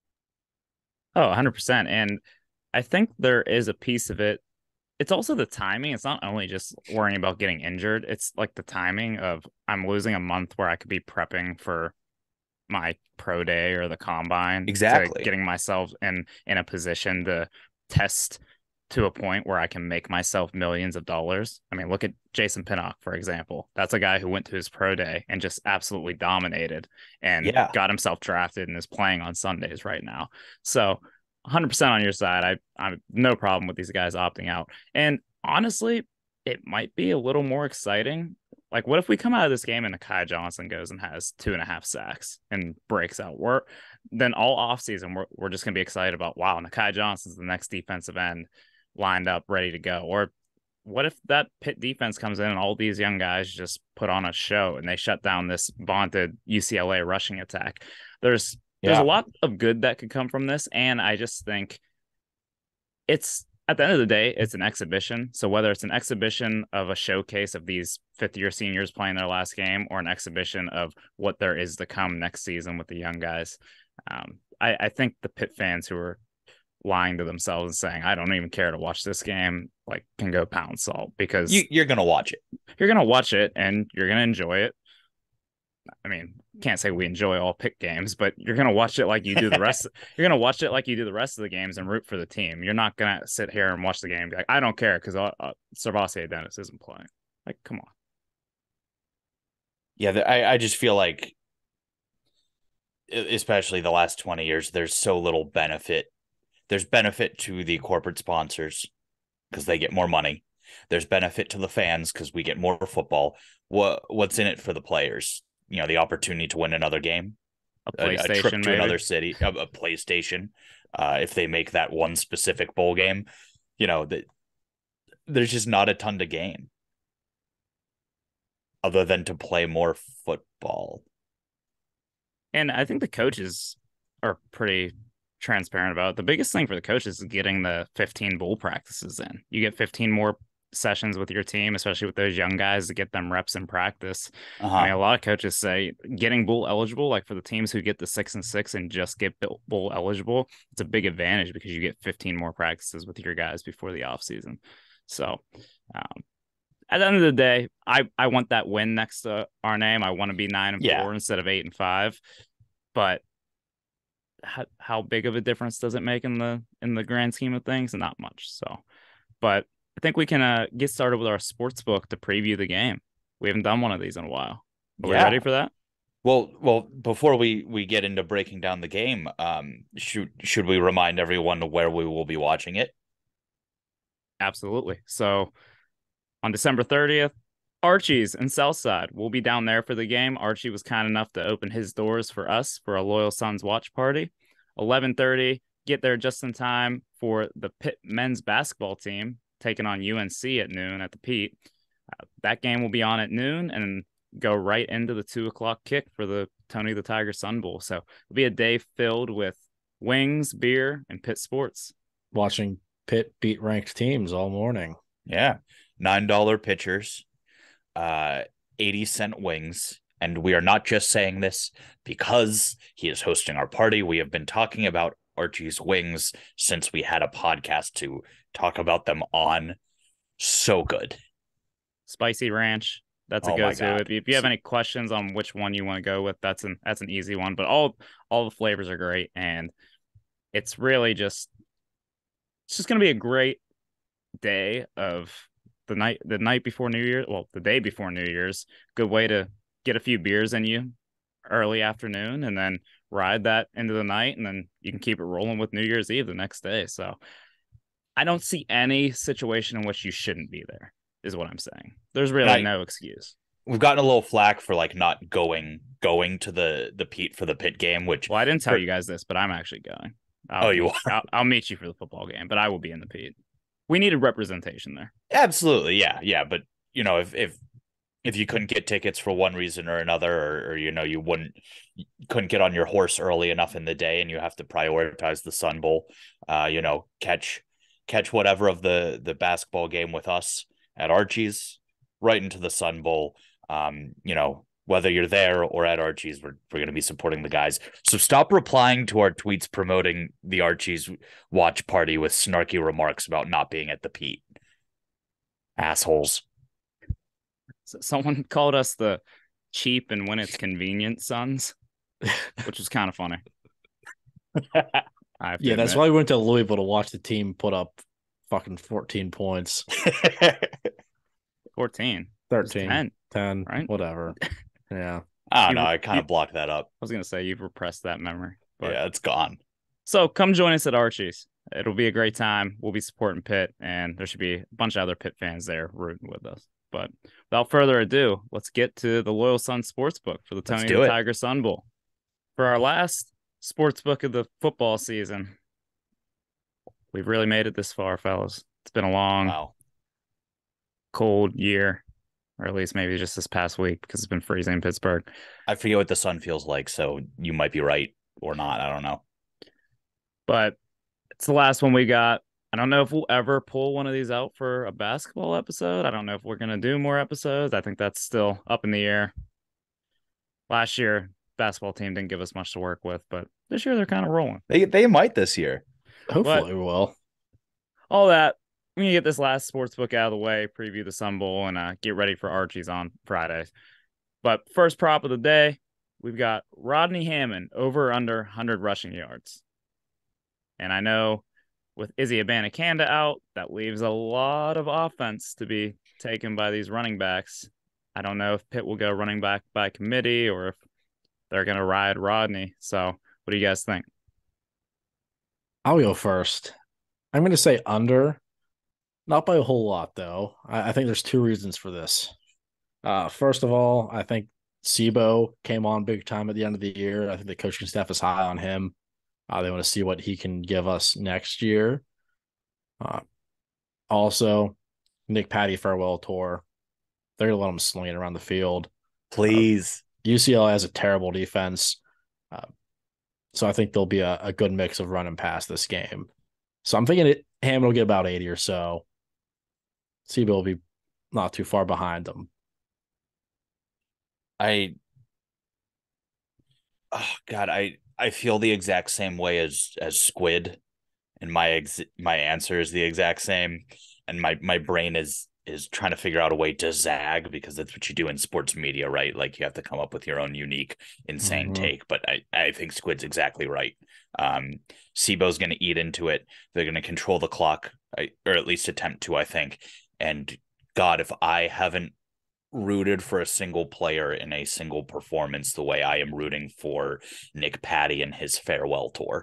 Oh, one hundred percent. And I think there is a piece of it. It's also the timing. It's not only just worrying about getting injured. It's like the timing of I'm losing a month where I could be prepping for my pro day or the combine. Exactly. Getting myself in, in a position to test to a point where I can make myself millions of dollars. I mean, look at Jason Pinnock, for example. That's a guy who went to his pro day and just absolutely dominated and Yeah. got himself drafted and is playing on Sundays right now. So one hundred percent on your side. I I'm no problem with these guys opting out. And honestly, it might be a little more exciting. Like, what if we come out of this game and Nakai Johnson goes and has two and a half sacks and breaks out? We're then all offseason, we're we're just gonna be excited about, wow, Nakai Johnson's the next defensive end lined up, ready to go. Or what if that Pitt defense comes in and all these young guys just put on a show and they shut down this vaunted U C L A rushing attack? There's There's Yeah. a lot of good that could come from this. And I just think it's, at the end of the day, it's an exhibition. So whether it's an exhibition of a showcase of these fifth year seniors playing their last game, or an exhibition of what there is to come next season with the young guys, um, I, I think the Pitt fans who are lying to themselves and saying, I don't even care to watch this game, like, can go pound salt, because You, you're going to watch it. you're going to watch it and you're going to enjoy it. I mean, can't say we enjoy all Pitt games, but you're going to watch it like you do the rest. You're going to watch it like you do the rest of the games and root for the team. You're not going to sit here and watch the game and be like, I don't care because uh, uh, Servassier Dennis isn't playing. Like, come on. Yeah, I, I just feel like, especially the last twenty years, there's so little benefit there's benefit to the corporate sponsors because they get more money. There's benefit to the fans because we get more football. What what's in it for the players? You know, the opportunity to win another game, A a, a PlayStation, trip to maybe. another city, a, a PlayStation. Uh, if they make that one specific bowl game, you know, that there's just not a ton to gain other than to play more football. And I think the coaches are pretty transparent about it. The biggest thing for the coaches is getting the fifteen bowl practices in. You get fifteen more sessions with your team, especially with those young guys, to get them reps in practice. Uh-huh. I mean, a lot of coaches say getting bowl eligible, like for the teams who get the six and six and just get bowl eligible, it's a big advantage because you get fifteen more practices with your guys before the offseason. So um, at the end of the day, I, I want that win next to our name. I want to be nine and Yeah. four instead of eight and five. But how, how big of a difference does it make in the in the grand scheme of things? Not much. So, but I think we can uh, get started with our sports book to preview the game. We haven't done one of these in a while. Are Yeah. we ready for that? Well, well, before we, we get into breaking down the game, um, should should we remind everyone where we will be watching it? Absolutely. So on December thirtieth, Archie's in Southside. We'll be down there for the game. Archie was kind enough to open his doors for us for a Loyal Sons watch party. eleven thirty, get there just in time for the Pitt men's basketball team taking on U N C at noon at the Pete. Uh, that game will be on at noon and go right into the two o'clock kick for the Tony the Tiger Sun Bowl. So it'll be a day filled with wings, beer, and Pitt sports. Watching Pitt beat ranked teams all morning. Yeah. nine dollar pitchers, uh, eighty cent wings. And we are not just saying this because he is hosting our party. We have been talking about Archie's wings since we had a podcast to talk about them on. So good. Spicy ranch. That's a Oh my go-to. God. If you, if you have any questions on which one you want to go with, that's an that's an easy one. But all all the flavors are great, and it's really just it's just going to be a great day of the night the night before New Year's. Well, the day before New Year's. Good way to get a few beers in you early afternoon, and then ride that into the night, and then you can keep it rolling with New Year's Eve the next day. So I don't see any situation in which you shouldn't be there, is what I'm saying. There's really I, no excuse. We've gotten a little flack for like not going going to the the Pete for the Pitt game, which Well, I didn't tell for, you guys this, but I'm actually going. I'll Oh, you meet, are? I'll, I'll meet you for the football game, but I will be in the Pete. We needed representation there. Absolutely, yeah, yeah. But you know, if if if you couldn't get tickets for one reason or another, or, or you know, you wouldn't you couldn't get on your horse early enough in the day, and you have to prioritize the Sun Bowl, uh, you know, catch catch whatever of the the basketball game with us at Archie's, right into the Sun Bowl. Um, you know, whether you're there or at Archie's, we're we're going to be supporting the guys. So stop replying to our tweets promoting the Archie's watch party with snarky remarks about not being at the Pete. Assholes. So someone called us the cheap and when it's convenient sons, which was kind of funny. I have to Yeah, that's admit. why we went to Louisville to watch the team put up fucking fourteen points. fourteen. It was thirteen, ten, ten, right? whatever. Yeah. I don't You- know. I kind you- of blocked that up. I was going to say you've repressed that memory. But Yeah, it's gone. So come join us at Archie's. It'll be a great time. We'll be supporting Pitt, and there should be a bunch of other Pitt fans there rooting with us. But without further ado, let's get to the Loyal Sons Sportsbook for the Tony do the it. Tiger Sun Bowl. For our last sportsbook of the football season, we've really made it this far, fellas. It's been a long, Wow. cold year, or at least maybe just this past week because it's been freezing in Pittsburgh. I forget what the sun feels like, so you might be right or not. I don't know. But it's the last one we got. I don't know if we'll ever pull one of these out for a basketball episode. I don't know if we're going to do more episodes. I think that's still up in the air. Last year, basketball team didn't give us much to work with, but this year they're kind of rolling. They they might this year. Hopefully we will. All that, we're going to get this last sports book out of the way, preview the Sun Bowl, and uh, get ready for Archie's on Friday. But first prop of the day, we've got Rodney Hammond over or under one hundred rushing yards. And I know with Izzy Abanikanda out, that leaves a lot of offense to be taken by these running backs. I don't know if Pitt will go running back by committee or if they're going to ride Rodney. So what do you guys think? I'll go first. I'm going to say under, not by a whole lot, though. I, I think there's two reasons for this. Uh, first of all, I think Sibo came on big time at the end of the year. I think the coaching staff is high on him. Uh, they want to see what he can give us next year. Uh, also, Nick Patti farewell tour. They're going to let him sling it around the field. Please. Uh, U C L A has a terrible defense. Uh, so I think there'll be a, a good mix of run and pass this game. So I'm thinking it, Hammond will get about eighty or so. Sibo will be not too far behind them. I, oh God, I, I feel the exact same way as, as Squid, and my ex, my answer is the exact same. And my, my brain is, is trying to figure out a way to zag, because that's what you do in sports media, right? Like you have to come up with your own unique, insane Mhm. take. But I, I think Squid's exactly right. Um, Sibo's going to eat into it. They're going to control the clock, or at least attempt to, I think. And God, if I haven't rooted for a single player in a single performance the way I am rooting for Nick Patti and his farewell tour.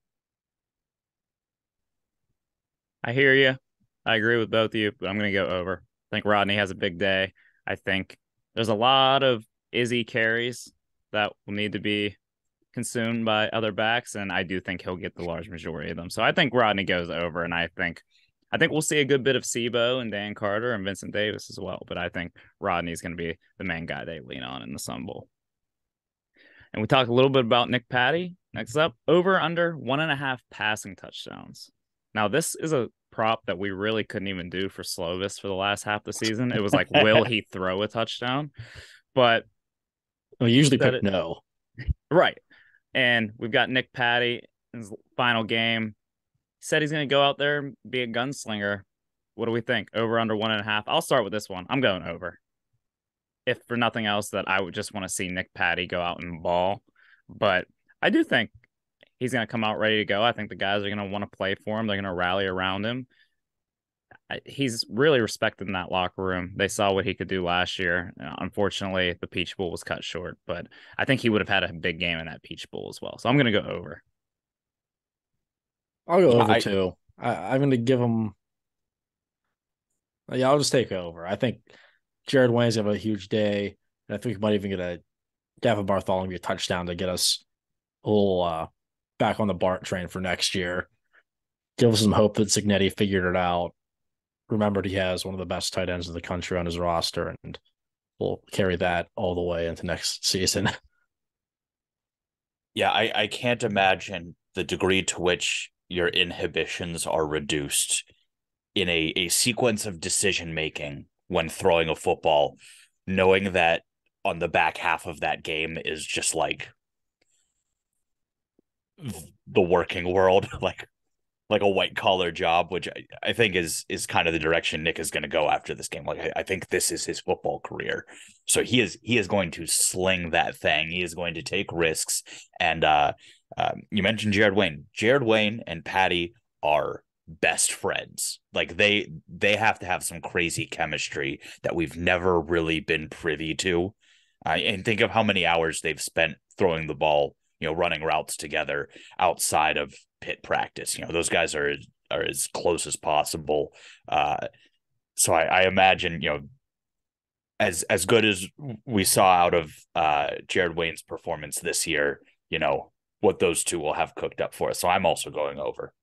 I hear you. I agree with both of you, but I'm going to go over. I think Rodney has a big day. I think there's a lot of Izzy carries that will need to be consumed by other backs, and I do think he'll get the large majority of them. So I think Rodney goes over, and I think I think we'll see a good bit of Sibo and Dan Carter and Vincent Davis as well. But I think Rodney's going to be the main guy they lean on in the Sun Bowl. And we talked a little bit about Nick Patti. Next up, over under one and a half passing touchdowns. Now, this is a prop that we really couldn't even do for Slovis for the last half of the season. It was like, will he throw a touchdown? But we usually pick it, no. Right. And we've got Nick Patti in his final game. He said he's going to go out there and be a gunslinger. What do we think? Over, under one and a half? I'll start with this one. I'm going over. If for nothing else, that I would just want to see Nick Patti go out and ball. But I do think he's going to come out ready to go. I think the guys are going to want to play for him. They're going to rally around him. He's really respected in that locker room. They saw what he could do last year. Unfortunately, the Peach Bowl was cut short, but I think he would have had a big game in that Peach Bowl as well. So I'm going to go over. I'll go over I, too. I, I'm going to give him. Yeah, I'll just take over. I think Jared Wayne's going to have a huge day. And I think we might even get a Gavin Bartholomew touchdown to get us a little uh, back on the BART train for next year. Give us some hope that Cignetti figured it out. Remembered he has one of the best tight ends in the country on his roster, and we'll carry that all the way into next season. Yeah, I, I can't imagine the degree to which your inhibitions are reduced in a, a sequence of decision making when throwing a football, knowing that on the back half of that game is just like the working world, like like a white collar job, which I, I think is is kind of the direction Nick is going to go after this game. Like I, I think this is his football career, so he is he is going to sling that thing. He is going to take risks. And uh, um, you mentioned Jared Wayne. Jared Wayne and Patti are best friends. Like they they have to have some crazy chemistry that we've never really been privy to. Uh, and think of how many hours they've spent throwing the ball, you know, running routes together outside of Pitt practice. You know, those guys are are as close as possible. Uh, so I, I imagine, you know, as as good as we saw out of uh, Jared Wayne's performance this year, you know, what those two will have cooked up for us. So I'm also going over.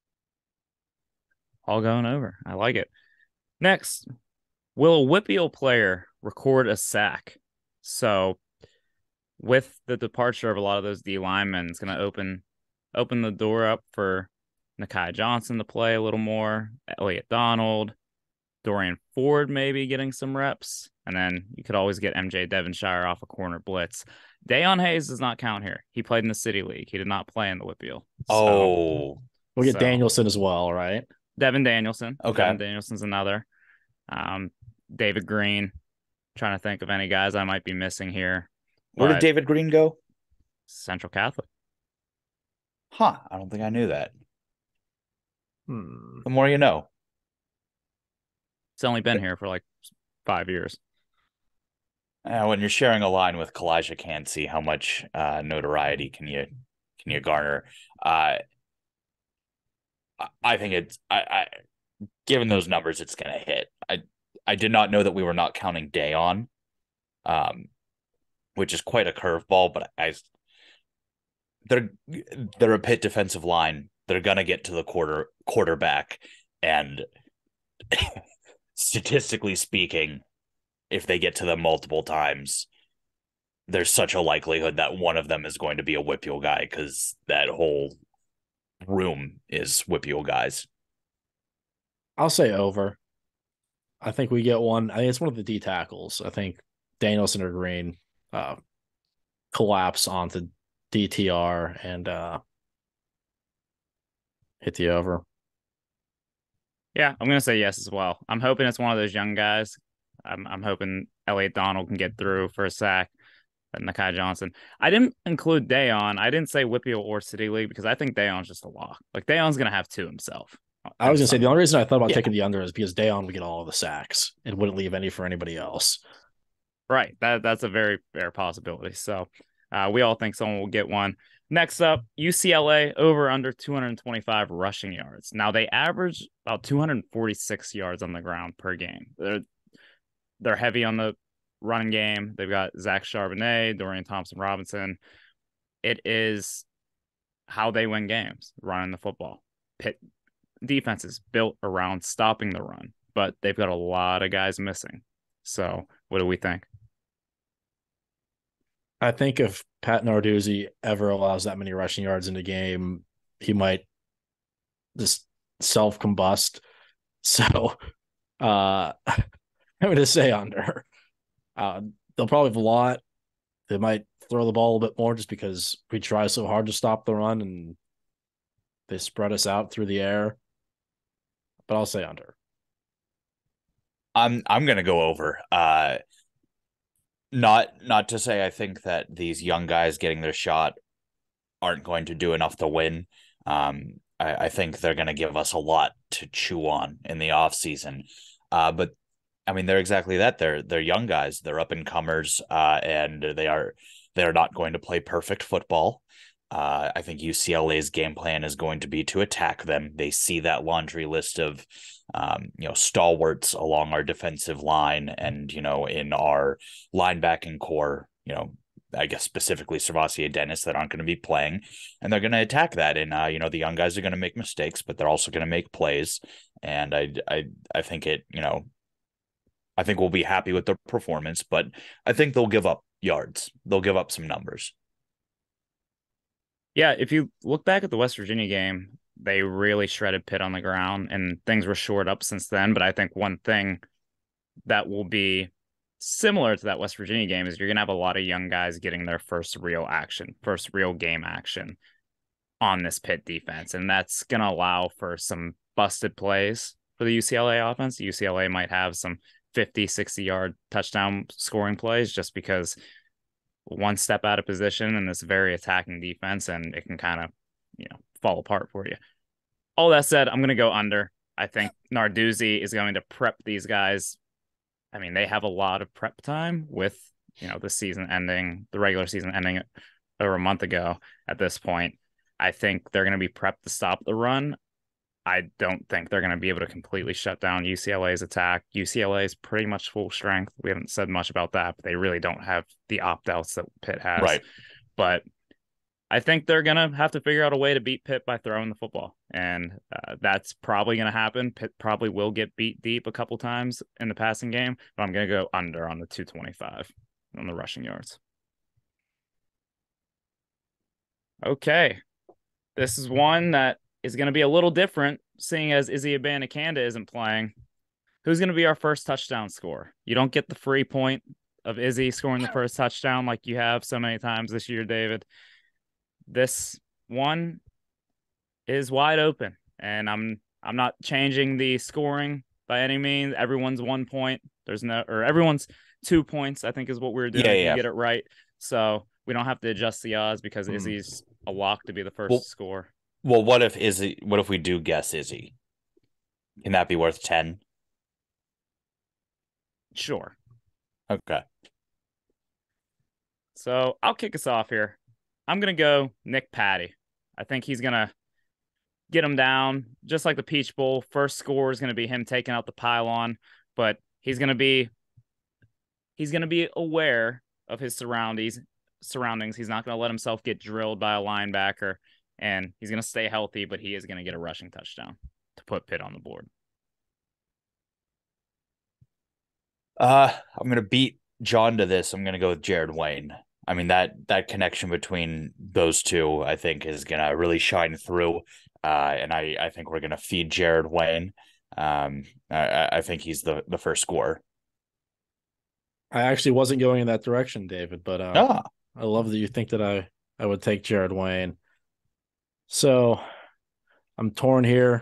All going over. I like it. Next, will a Whippeal player record a sack? So with the departure of a lot of those D linemen, it's going to open open the door up for Nakai Johnson to play a little more, Elliott Donald, Dorian Ford maybe getting some reps, and then you could always get M J Devonshire off a corner blitz. Dayon Hayes does not count here. He played in the City League. He did not play in the Whippeal. So, oh, we'll get so. Danielson as well, right? Devin Danielson. Okay. Devin Danielson's another. Um, David Green. Trying to think of any guys I might be missing here. Where did David Green go? Central Catholic. Huh. I don't think I knew that. Hmm. The more you know. It's only been here for like five years. Uh, when you're sharing a line with Kalijah Cansey, how much uh, notoriety can you can you garner? Uh, I, I think it's I, I given those numbers, it's gonna hit. I I did not know that we were not counting Dayon, um, which is quite a curveball, but I they're they're a Pitt defensive line. They're gonna get to the quarter quarterback, and statistically speaking, if they get to them multiple times, there's such a likelihood that one of them is going to be a Whippeal guy because that whole room is Whippeal guys. I'll say over. I think we get one. I think it's one of the D tackles. I think Danielson or Green uh, collapse onto D T R and uh, hit the over. Yeah, I'm gonna say yes as well. I'm hoping it's one of those young guys. I'm I'm hoping Elliott Donald can get through for a sack. And Nakai Johnson. I didn't include Dayon. I didn't say Whippeal or City League because I think Dayon's just a lock. Like Dayon's gonna have two himself. I was gonna say the only reason I thought about Yeah. taking the under is because Dayon would get all of the sacks and wouldn't leave any for anybody else. Right. That that's a very fair possibility. So uh, we all think someone will get one. Next up, U C L A over under two hundred twenty-five rushing yards. Now they average about two hundred forty-six yards on the ground per game. They're they're heavy on the running game. They've got Zach Charbonnet, Dorian Thompson-Robinson. It is how they win games, running the football. Pitt defense is built around stopping the run, but they've got a lot of guys missing. So what do we think? I think if Pat Narduzzi ever allows that many rushing yards in a game, he might just self-combust. So uh, I'm going to say under. Uh, they'll probably have a lot. They might throw the ball a bit more just because we try so hard to stop the run and they spread us out through the air. But I'll say under. I'm I'm gonna go over. Uh, not not to say I think that these young guys getting their shot aren't going to do enough to win. Um, I, I think they're going to give us a lot to chew on in the offseason. Uh, but I mean, they're exactly that. They're they're young guys. They're up and comers, uh, and they are they're not going to play perfect football. Uh, I think U C L A's game plan is going to be to attack them. They see that laundry list of um, you know stalwarts along our defensive line, and you know in our linebacking core. You know, I guess specifically Servassier Dennis that aren't going to be playing, and they're going to attack that. And uh, you know, the young guys are going to make mistakes, but they're also going to make plays. And I I I think it you know. I think we'll be happy with their performance, but I think they'll give up yards. They'll give up some numbers. Yeah, if you look back at the West Virginia game, they really shredded Pitt on the ground, and things were shored up since then. But I think one thing that will be similar to that West Virginia game is you're going to have a lot of young guys getting their first real action, first real game action on this Pitt defense. And that's going to allow for some busted plays for the U C L A offense. U C L A might have some fifty, sixty yard touchdown scoring plays just because one step out of position in this very attacking defense, and it can kind of, you know, fall apart for you. All that said, I'm going to go under. I think Narduzzi is going to prep these guys. I mean, they have a lot of prep time with, you know, the season ending, the regular season ending over a month ago at this point. I think they're going to be prepped to stop the run. I don't think they're going to be able to completely shut down U C L A's attack. U C L A is pretty much full strength. We haven't said much about that, but they really don't have the opt-outs that Pitt has. Right. But I think they're going to have to figure out a way to beat Pitt by throwing the football. And uh, that's probably going to happen. Pitt probably will get beat deep a couple times in the passing game, but I'm going to go under on the two twenty-five on the rushing yards. Okay. This is one that is going to be a little different, seeing as Izzy Abanikanda isn't playing. Who's going to be our first touchdown scorer? You don't get the free point of Izzy scoring the first touchdown like you have so many times this year, David. This one is wide open, and I'm I'm not changing the scoring by any means. Everyone's one point. There's no, or everyone's two points, I think is what we we're doing. Yeah, if yeah. You get it right. So we don't have to adjust the odds because Hmm. Izzy's a lock to be the first Well, score. Well, what if Izzy? What if we do guess Izzy? Can that be worth ten? Sure. Okay. So I'll kick us off here. I'm going to go Nick Patti. I think he's going to get him down, just like the Peach Bowl. First score is going to be him taking out the pylon, but he's going to be he's going to be aware of his surroundings. Surroundings. He's not going to let himself get drilled by a linebacker, and he's going to stay healthy. But he is going to get a rushing touchdown to put Pitt on the board. Uh, I'm going to beat John to this. I'm going to go with Jared Wayne. I mean, that that connection between those two, I think, is going to really shine through. Uh, and I, I think we're going to feed Jared Wayne. Um, I, I think he's the, the first scorer. I actually wasn't going in that direction, David, but uh, Ah. I love that you think that I, I would take Jared Wayne. So I'm torn here.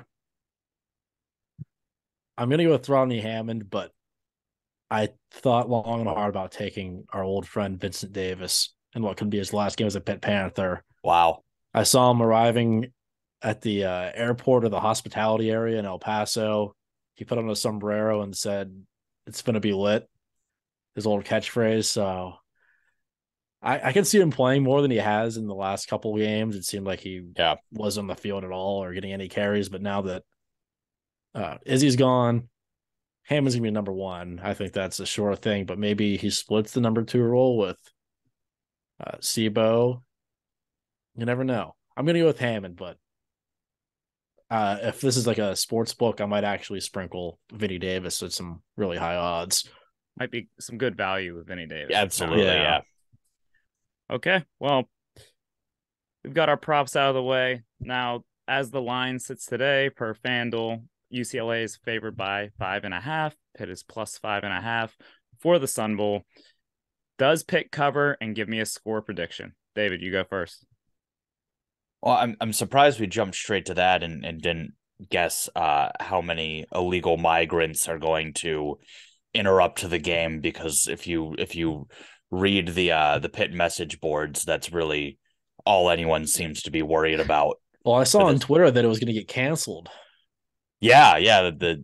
I'm going to go with Rodney Hammond, but I thought long and hard about taking our old friend Vincent Davis and what could be his last game as a Pitt Panther. Wow. I saw him arriving at the uh, airport or the hospitality area in El Paso. He put on a sombrero and said, "It's going to be lit." His old catchphrase. So I, I can see him playing more than he has in the last couple of games. It seemed like he yeah. wasn't on the field at all or getting any carries. But now that uh, Izzy's gone, Hammond's going to be number one. I think that's a sure thing. But maybe he splits the number two role with uh, Sebo. You never know. I'm going to go with Hammond, but uh, if this is like a sports book, I might actually sprinkle Vinny Davis with some really high odds. Might be some good value with Vinny Davis. Absolutely, yeah. yeah. Okay, well, we've got our props out of the way. Now, as the line sits today, per FanDuel, U C L A is favored by five and a half. Pitt is plus five and a half for the Sun Bowl. Does Pitt cover? And give me a score prediction. David, you go first. Well, I'm I'm surprised we jumped straight to that and, and didn't guess uh, how many illegal migrants are going to interrupt the game, because if you if you read the uh, the Pitt message boards, that's really all anyone seems to be worried about. Well, I saw on Twitter that it was going to get canceled. Yeah, yeah. The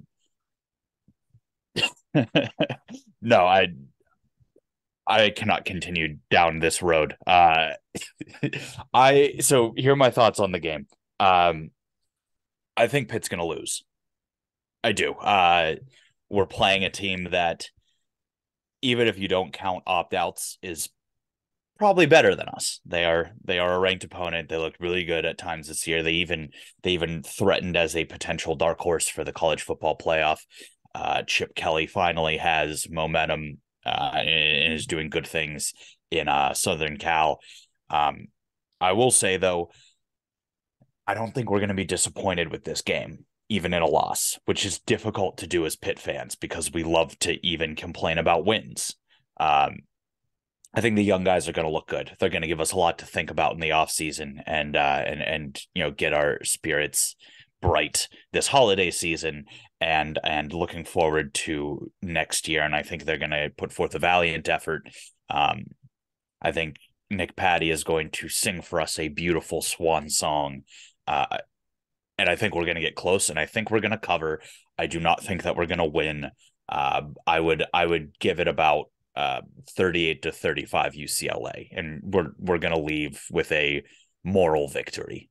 no, I I cannot continue down this road. Uh, I so here are my thoughts on the game. Um, I think Pitt's going to lose. I do. Uh, we're playing a team that, even if you don't count opt-outs, is probably better than us. They are they are a ranked opponent. They looked really good at times this year. They even they even threatened as a potential dark horse for the college football playoff. Uh, Chip Kelly finally has momentum uh, and is doing good things in uh, Southern Cal. Um, I will say, though, I don't think we're going to be disappointed with this game, even in a loss, which is difficult to do as Pitt fans because we love to even complain about wins. Um, I think the young guys are going to look good. They're going to give us a lot to think about in the offseason and, uh, and, and, you know, get our spirits bright this holiday season and, and looking forward to next year. And I think they're going to put forth a valiant effort. Um, I think Nick Patti is going to sing for us a beautiful swan song. Uh, and I think we're going to get close, and I think we're going to cover. I do not think that we're going to win. Uh, I would, I would give it about uh, thirty-eight to thirty-five U C L A, and we're we're going to leave with a moral victory.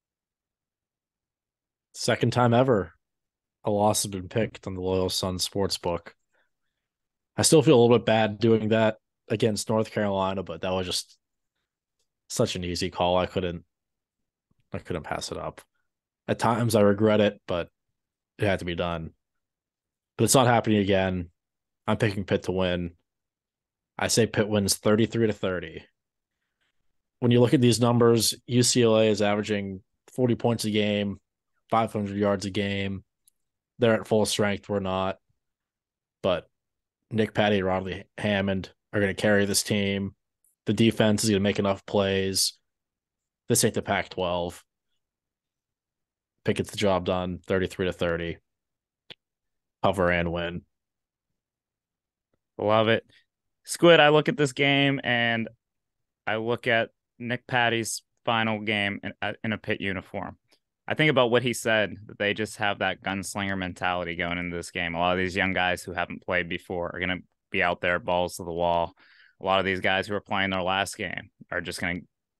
Second time ever a loss has been picked on the Loyal Sons Sportsbook. I still feel a little bit bad doing that against North Carolina, but that was just such an easy call. I couldn't, I couldn't pass it up. At times I regret it, but it had to be done. But it's not happening again. I'm picking Pitt to win. I say Pitt wins thirty-three to thirty. When you look at these numbers, U C L A is averaging forty points a game, five hundred yards a game. They're at full strength. We're not. But Nick Patti and Rodney Hammond are going to carry this team. The defense is going to make enough plays. This ain't the Pac twelve. Pitt gets the job done, thirty-three to thirty. Cover and win. Love it. Squid, I look at this game and I look at Nick Patti's final game in, in a Pitt uniform. I think about what he said, that they just have that gunslinger mentality going into this game. A lot of these young guys who haven't played before are going to be out there, balls to the wall. A lot of these guys who are playing their last game are just going to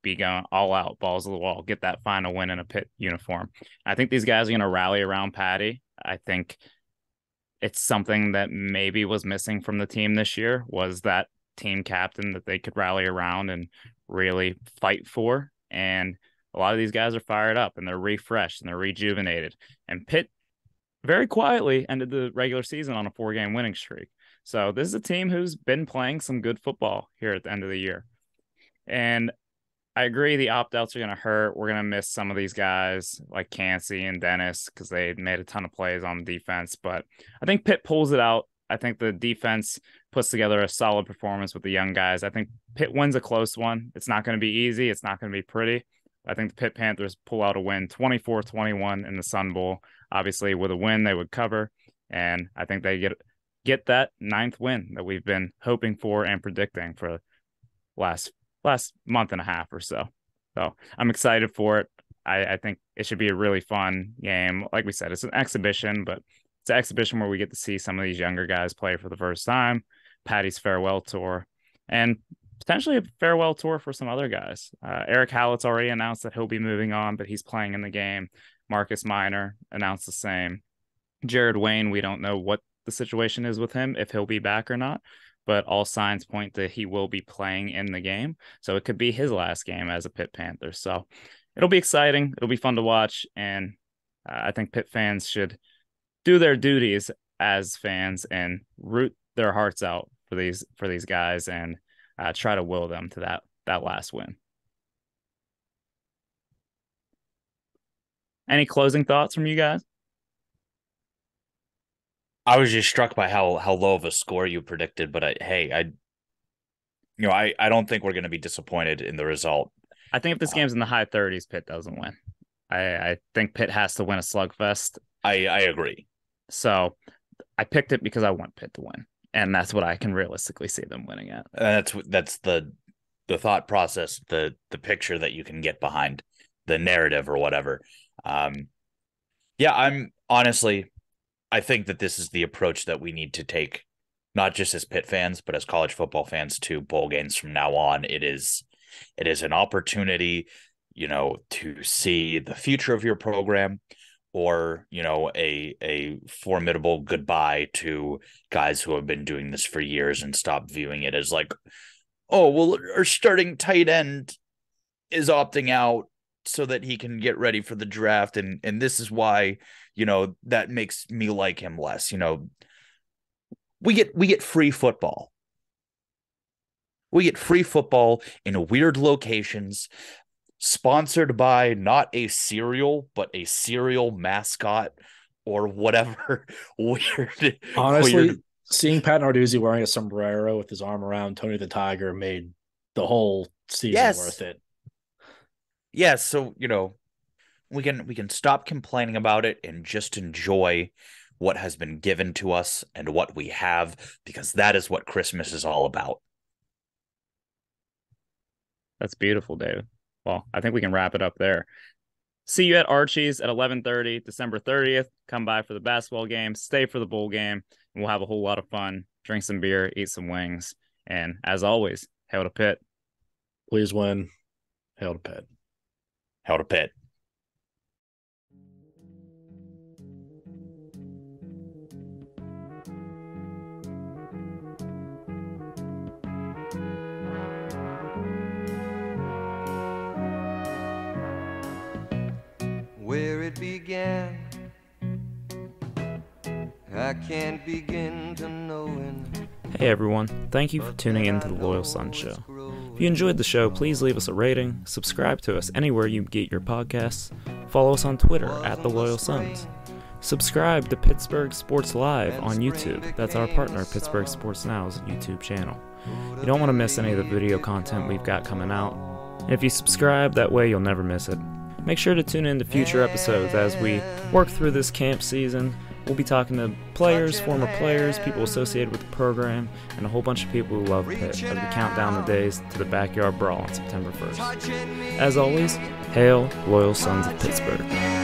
be going all out, balls to the wall, get that final win in a Pitt uniform. I think these guys are going to rally around Patti. I think it's something that maybe was missing from the team this year, was that team captain that they could rally around and really fight for. And a lot of these guys are fired up and they're refreshed and they're rejuvenated. And Pitt very quietly ended the regular season on a four-game winning streak. So this is a team who's been playing some good football here at the end of the year. And I agree the opt-outs are going to hurt. We're going to miss some of these guys like Cansey and Dennis because they made a ton of plays on defense. But I think Pitt pulls it out. I think the defense puts together a solid performance with the young guys. I think Pitt wins a close one. It's not going to be easy. It's not going to be pretty. I think the Pitt Panthers pull out a win twenty-four twenty-one in the Sun Bowl. Obviously, with a win, they would cover. And I think they get get that ninth win that we've been hoping for and predicting for last last month and a half or so. So I'm excited for it. I, I think it should be a really fun game. Like we said, it's an exhibition, but it's an exhibition where we get to see some of these younger guys play for the first time, Patti's farewell tour, and potentially a farewell tour for some other guys. Uh, Eric Hallett's already announced that he'll be moving on, but he's playing in the game. Marcus Minor announced the same. Jared Wayne, we don't know what the situation is with him, if he'll be back or not, but all signs point that he will be playing in the game. So it could be his last game as a Pitt Panther. So it'll be exciting. It'll be fun to watch. And uh, I think Pitt fans should do their duties as fans and root their hearts out for these, for these guys and uh, try to will them to that, that last win. Any closing thoughts from you guys? I was just struck by how how low of a score you predicted, but I, hey, I, you know, I, I don't think we're going to be disappointed in the result. I think if this game's in the high thirties, Pitt doesn't win. I, I think Pitt has to win a slugfest. I, I agree. So I picked it because I want Pitt to win, and that's what I can realistically see them winning at. And that's that's the the thought process, the the picture that you can get behind the narrative or whatever. Um, yeah, I'm honestly. I think that this is the approach that we need to take, not just as Pitt fans, but as college football fans to bowl games from now on. It is, it is an opportunity, you know, to see the future of your program, or, you know, a, a formidable goodbye to guys who have been doing this for years and stop viewing it as like, oh, well, our starting tight end is opting out so that he can get ready for the draft. And, and this is why, you know, that makes me like him less. You know, we get, we get free football. We get free football in weird locations, sponsored by not a cereal, but a cereal mascot or whatever. Weird. Honestly, weird. Seeing Pat Narduzzi wearing a sombrero with his arm around Tony the Tiger made the whole season Yes. worth it. Yeah, so, you know, we can we can stop complaining about it and just enjoy what has been given to us and what we have, because that is what Christmas is all about. That's beautiful, David. Well, I think we can wrap it up there. See you at Archie's at eleven thirty, December thirtieth. Come by for the basketball game, stay for the bowl game, and we'll have a whole lot of fun. Drink some beer, eat some wings, and as always, hail to Pitt. Please win. Hail to Pitt. Hail to Pitt. Where it began, I can't begin to know. Hey everyone, thank you for tuning in to the Loyal Sons Show. If you enjoyed the show, please leave us a rating, subscribe to us anywhere you get your podcasts, follow us on Twitter at the Loyal Sons. Subscribe to Pittsburgh Sports Live on YouTube. That's our partner, Pittsburgh Sports Now's YouTube channel. You don't want to miss any of the video content we've got coming out. And if you subscribe, that way you'll never miss it. Make sure to tune in to future episodes as we work through this camp season. We'll be talking to players, former players, people associated with the program, and a whole bunch of people who love Pitt as we count down the days to the backyard brawl on September first. As always, hail Loyal Sons of Pittsburgh.